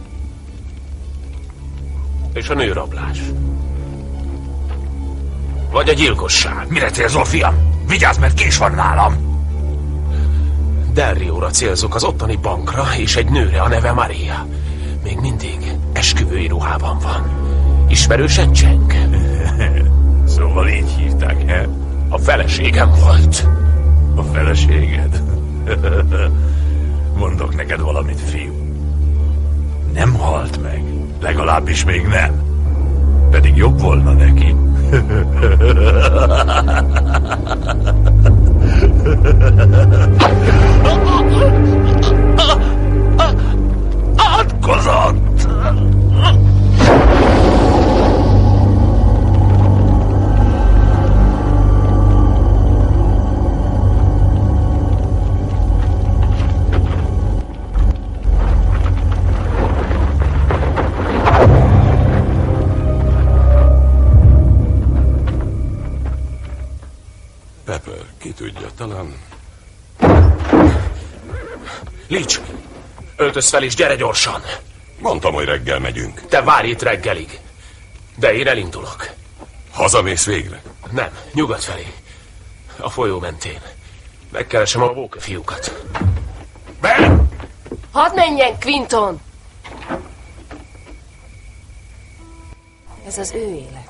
És a nőrablás? Vagy a gyilkosság. Mire célzol, fiam? Vigyázz, mert kés van nálam. Del Rióra célzok, az ottani bankra, és egy nőre, a neve Maria. Még mindig esküvői ruhában van. Ismerősen cseng? Szóval így hívták, he? A feleségem volt. A feleséged? Mondok neked valamit, fiú. Nem halt meg. Legalábbis még nem. Pedig jobb volna neki. Átkozott! Pepper, ki tudja, talán... Leach, öltöz fel és gyere gyorsan. Mondtam, hogy reggel megyünk. Te várj itt reggelig. De én elindulok. Hazamész végre? Nem, nyugat felé. A folyó mentén. Megkeresem a Walker fiúkat. Ben! Hadd menjen, Quinton! Ez az ő élete.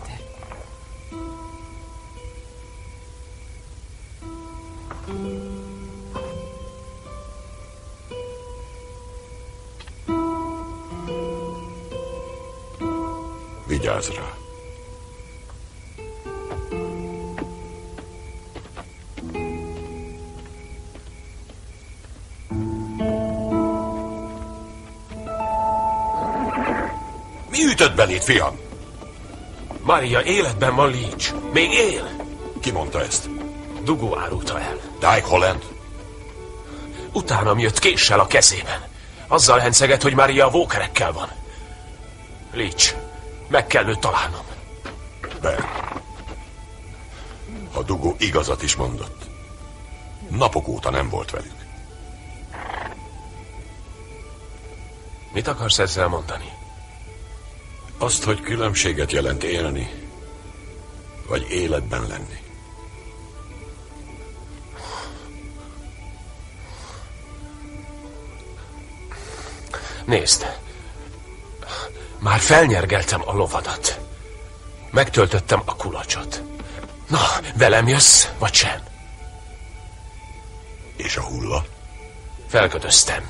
Vigyázz rá. Mi ütött belét, fiam? Maria életben van, Leach. Még él. Ki mondta ezt? Dugó árulta el. Dyke Holland? Utánam jött késsel a kezében. Azzal henceget, hogy Maria a Walkerekkel van. Leach, meg kell őt találnom. Ben, a dugó igazat is mondott. Napok óta nem volt velük. Mit akarsz ezzel mondani? Azt, hogy különbséget jelent élni, vagy életben lenni. Nézd, már felnyergeltem a lovadat. Megtöltöttem a kulacsot. Na, velem jössz, vagy sem? És a hulla? Felkötöztem.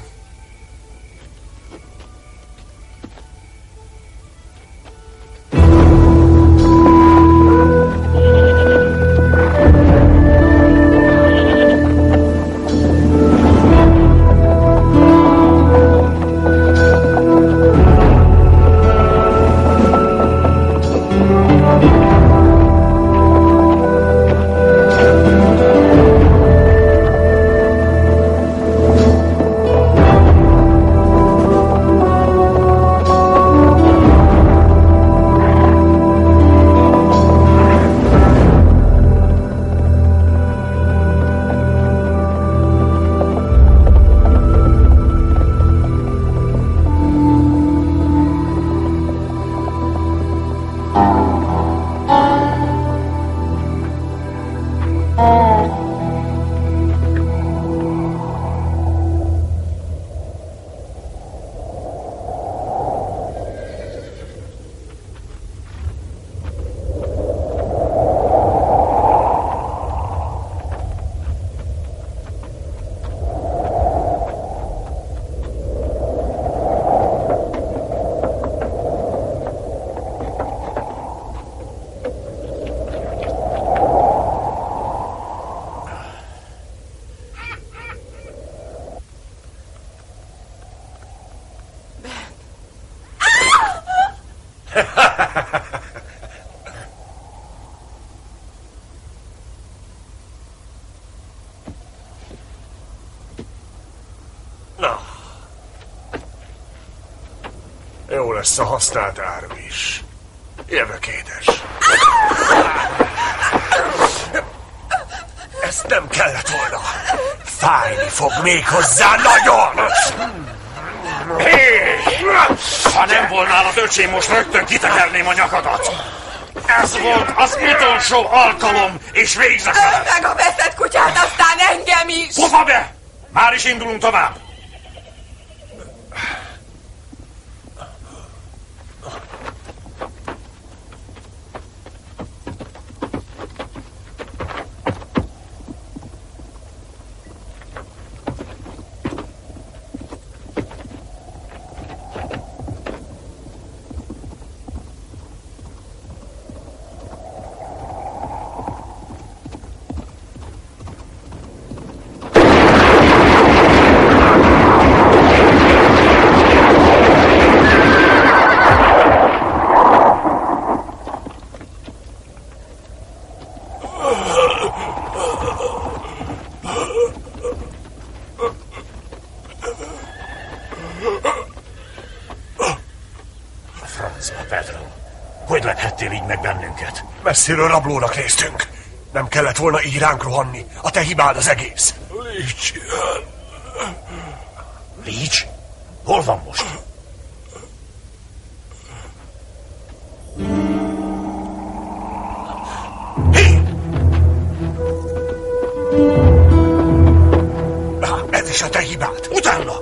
Jó lesz a használt áru is. Jövök, édes. Ezt nem kellett volna. Fájni fog még hozzá nagyon. Hé! Ha nem volnál az öcsém, most rögtön kitekerném a nyakadat. Ez volt az utolsó alkalom, és végzek vele! Öld meg a veszett kutyát, aztán engem is! Hova be? Már is indulunk tovább! Messziről rablónak néztünk. Nem kellett volna így ránk rohanni. A te hibád az egész. Leach. Leach? Hol van most? Hé! Ez is a te hibád. Utána!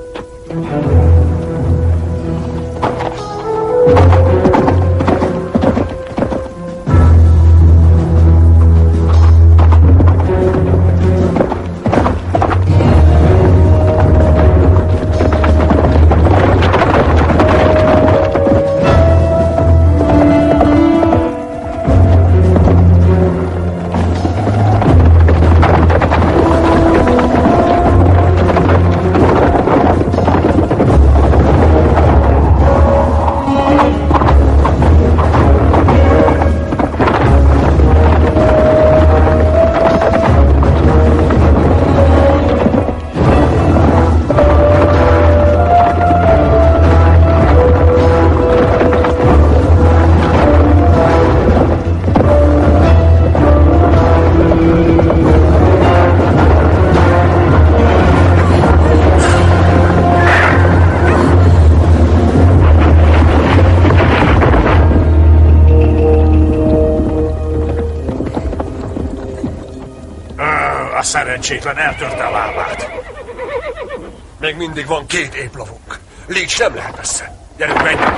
Szerencsétlen eltörte a lábát. Még mindig van 2 éplavunk. Leach nem lehet messze. Gyerünk, menjünk!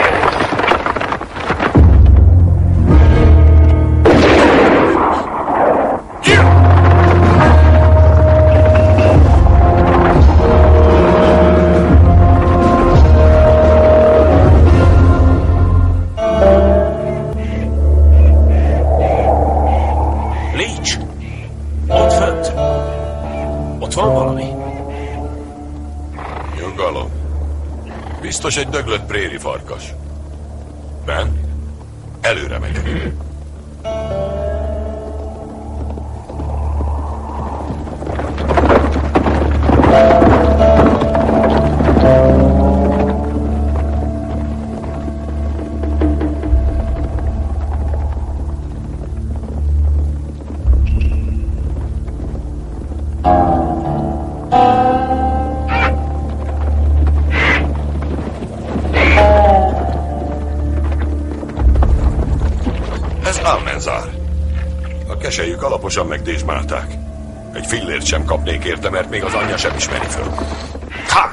Biztos egy döglött préri farkas. Ben, előre megyek. Keselyük alaposan megdésmálták. Egy fillért sem kapnék érte, mert még az anyja sem ismeri föl. Ha!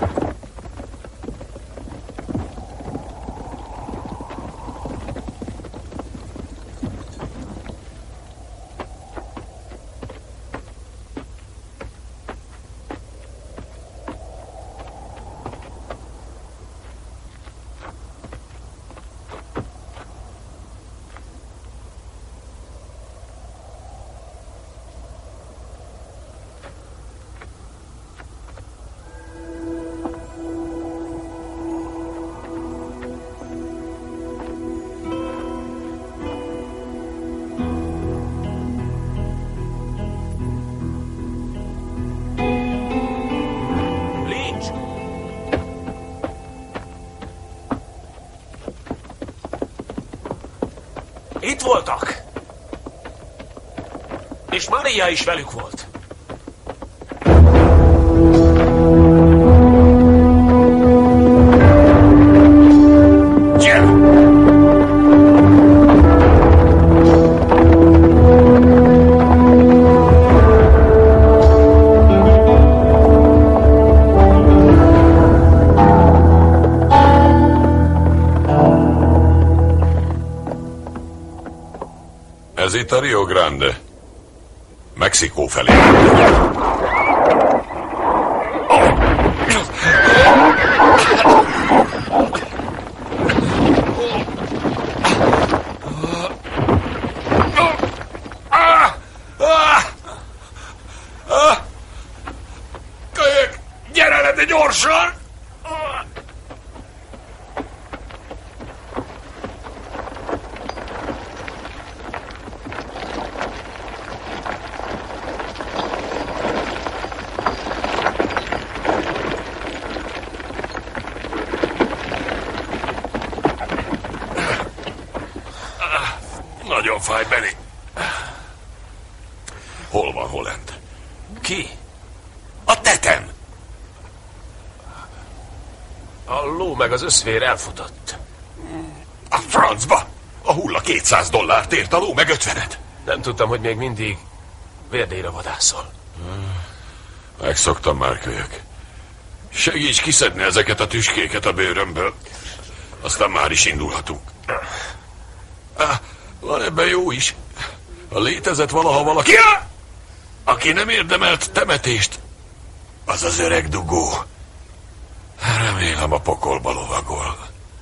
Itt voltak. És Maria is velük volt. Gyere! itt a Rio Grande. Mexikó felé. Kölyök, gyere le, de gyorsan! Nagyon fáj, Benny. Hol van Holland? Ki? A tetem. A ló meg az összvér elfutott. A francba! A hulla $200 ért, a ló meg 50-et. Nem tudtam, hogy még mindig vérdélyre vadászol. Megszoktam már, kölyök. Segíts kiszedni ezeket a tüskéket a bőrömből. Aztán már is indulhatunk. Van ebben jó is. Ha létezett valaha valaki, aki nem érdemelt temetést, az az öreg dugó. Remélem a pokolba lovagol.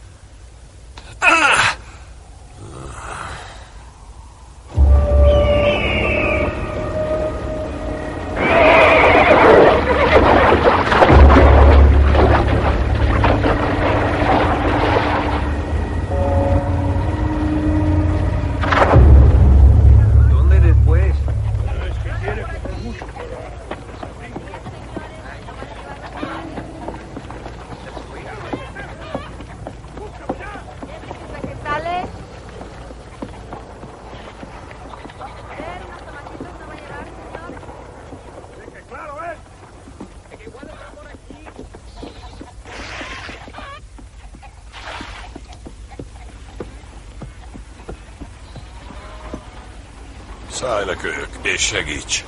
Szállj le, kölyök, és segíts!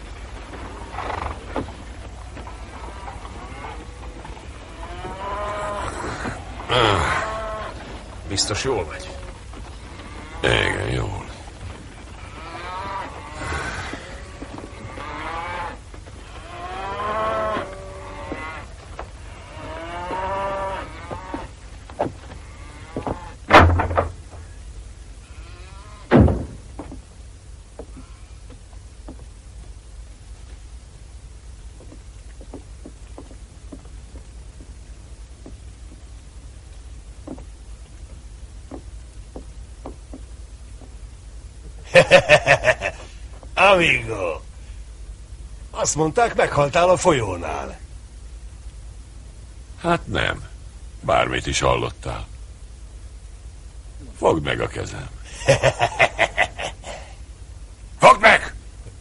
Biztos jól vagy? Igen, jól. Amigo! Azt mondták, meghaltál a folyónál. Hát nem. Bármit is hallottál. Fogd meg a kezem. Fogd meg!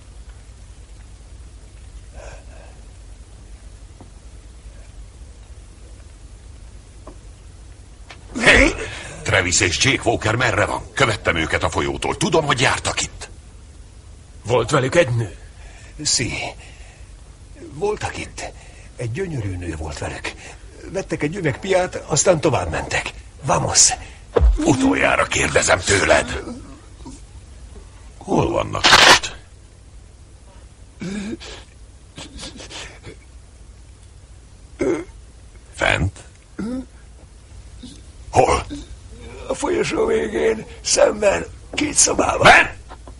Hey! Travis és Jake Walker merre van? Követtem őket a folyótól. Tudom, hogy jártak itt. Volt velük egy nő? Szí. Voltak itt. Egy gyönyörű nő volt velük. Vettek egy üveg piát, aztán tovább mentek. Vamos! Utoljára kérdezem tőled. Hol vannak most? Fent? Hol? A folyosó végén, szemben, 2 szobában. Ben!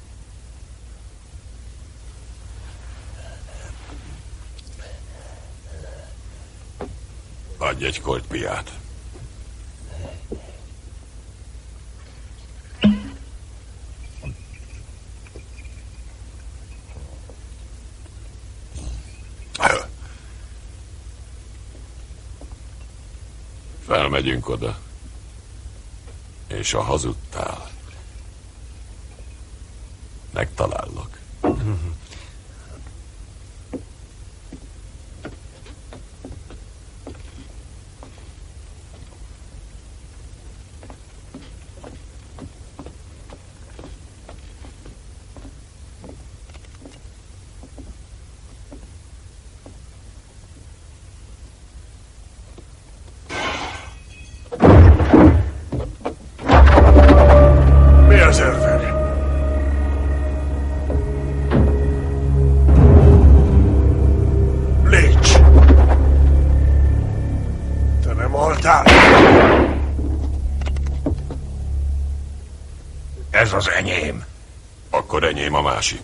Adj egy kolt piát. Felmegyünk oda. És ha hazudtál, megtalállak. mondtál? Ez az enyém. Akkor enyém a másik.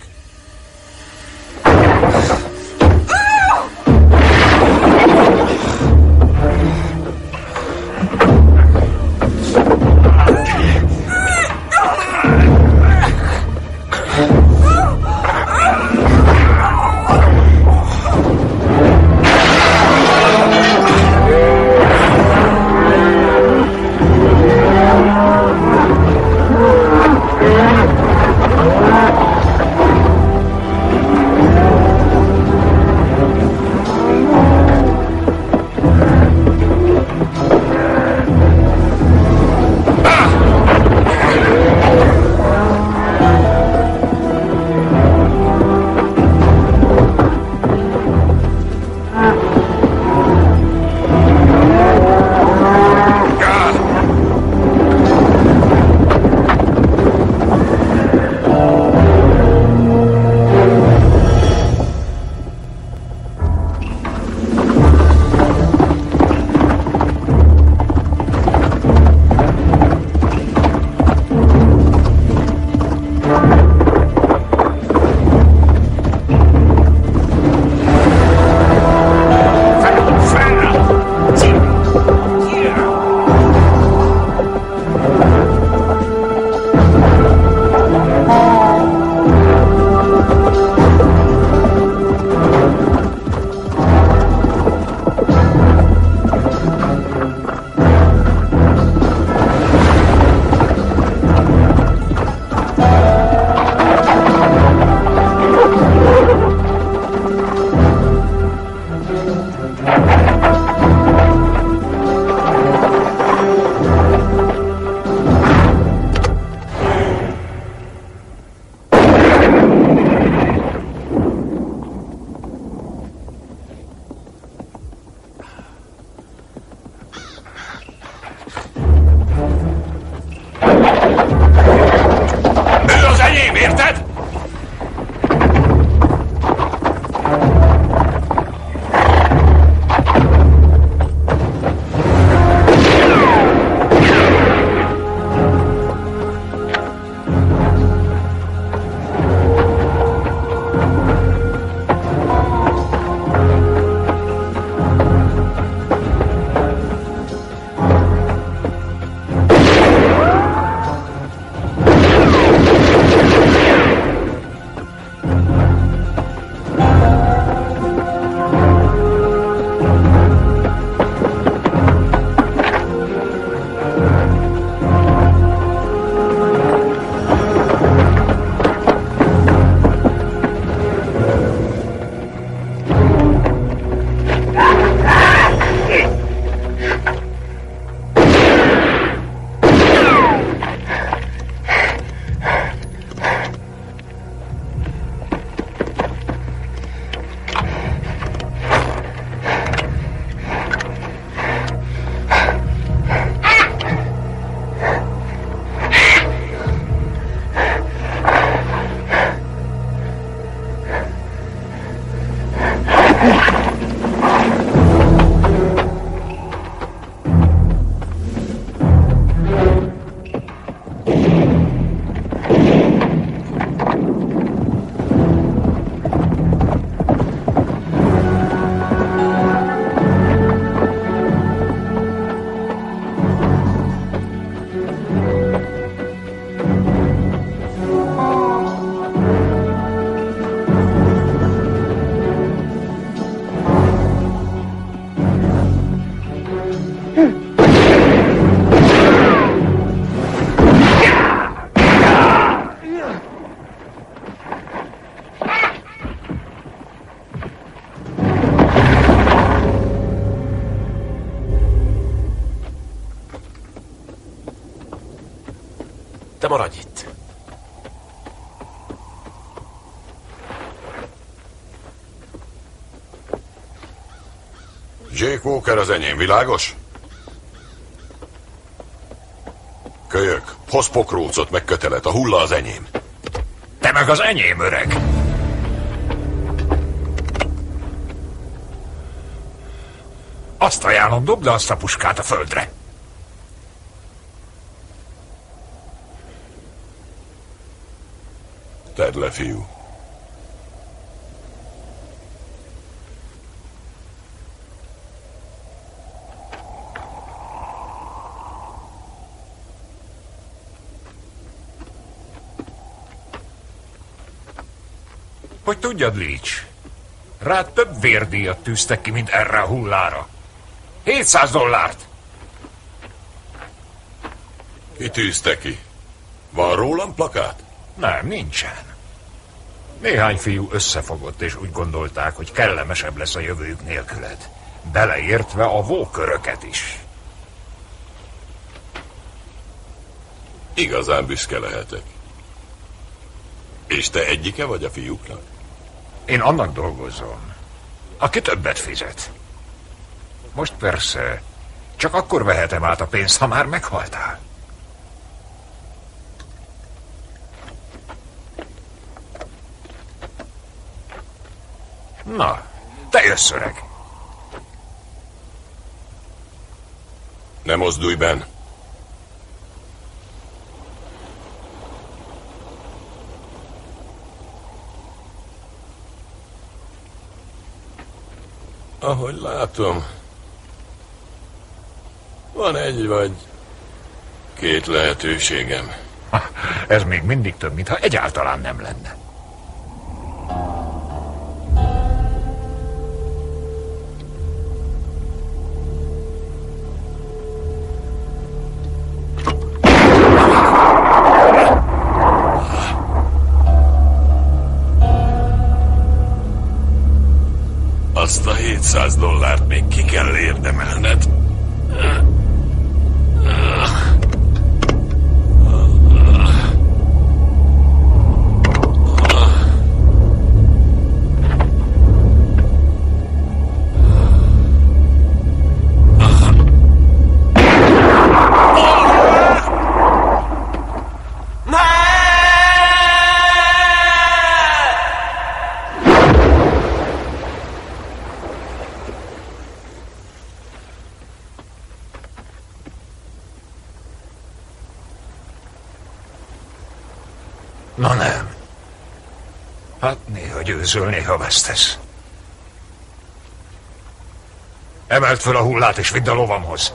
Te maradj itt. Jake Walker az enyém, világos? Kölyök, hozz pokrócot, meg kötelet, a hulla az enyém. Te meg az enyém, öreg. Azt ajánlom, dobd le azt a puskát a földre. Tedd le, fiú. Hogy tudjad, Leach, rád több vérdíjat tűztek ki, mint erre a hullára. $700. Ki tűzte ki? Van rólam plakát? Nem, nincsen. Néhány fiú összefogott, és úgy gondolták, hogy kellemesebb lesz a jövőjük nélküled. Beleértve a Walkeröket is. Igazán büszke lehetek. És te egyike vagy a fiúknak? Én annak dolgozom, aki többet fizet. Most persze, csak akkor vehetem át a pénzt, ha már meghaltál. Na, te jössz, öreg. Ne mozdulj, Ben. Ahogy látom, van egy vagy két lehetőségem. Ez még mindig több, mintha egyáltalán nem lenne. Azt a $700 még ki kell érdemelned. Na nem. Hát néha győzöl, néha vesztesz. Emeld föl a hullát és vidd a lovamhoz.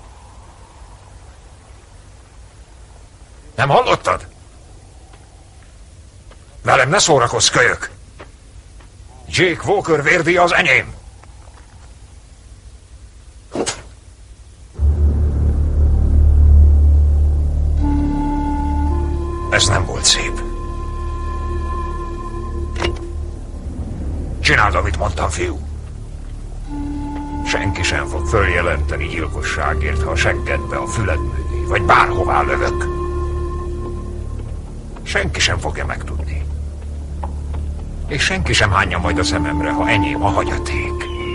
Nem hallottad? Velem ne szórakozz, kölyök! Jake Walker vérdíja az enyém! Ez nem volt szép. Csináld, amit mondtam, fiú. Senki sem fog följelenteni gyilkosságért, ha a seggedbe, a füled mögé, vagy bárhová lövök. Senki sem fogja megtudni. És senki sem hányja majd a szememre, ha enyém a hagyaték.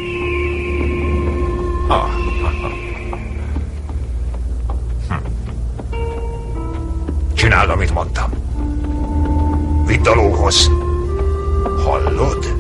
Csináld, amit mondtam. Vidd a lóhoz. Hallod?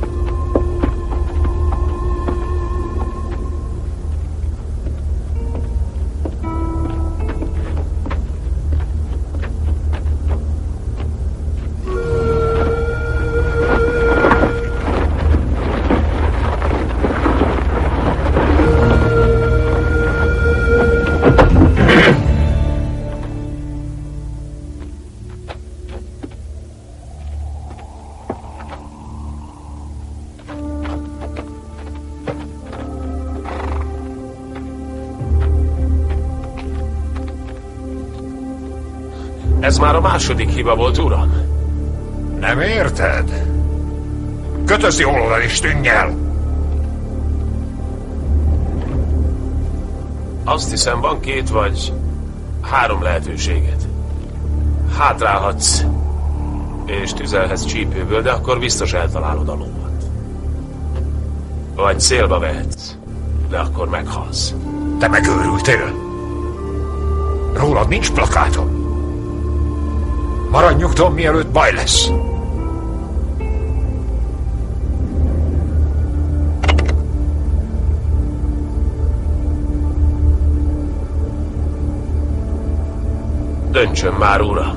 Ez már a második hiba volt, uram. Nem érted? Kötözz jól oda és tűnj el! Azt hiszem, van 2 vagy 3 lehetőséged. Hátrálhatsz, és tüzelhetsz csípőből, de akkor biztos eltalálod a lóvat. Vagy célba vehetsz, de akkor meghalsz. Te megőrültél? Rólad nincs plakátom. Maradj nyugton, mielőtt baj lesz. Döntsön már, uram!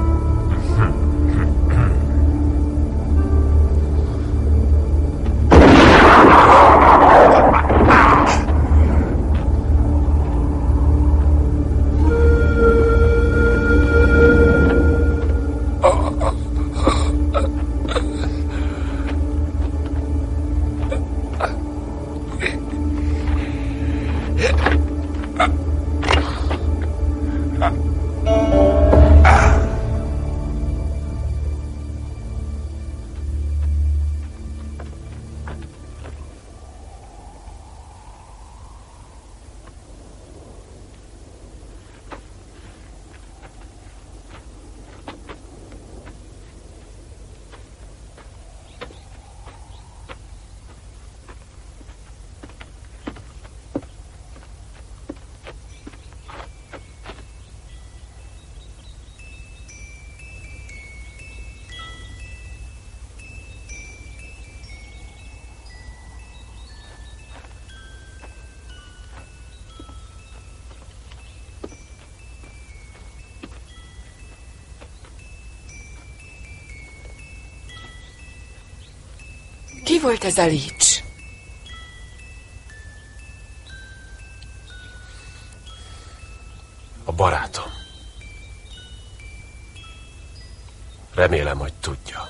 Ki volt ez a Leach? A barátom. Remélem, hogy tudja.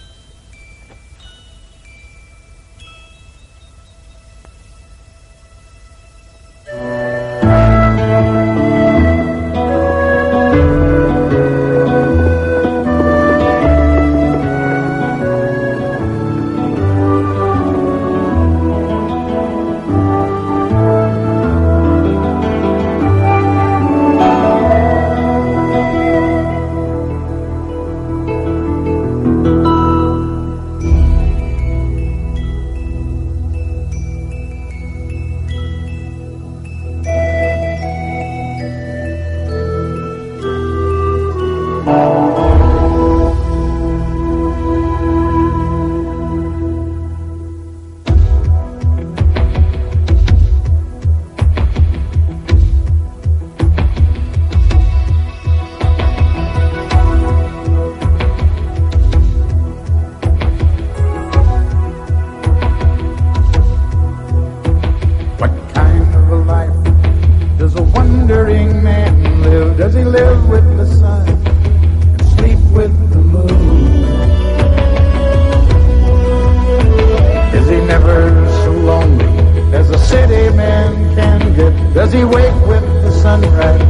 Does he wake with the sunrise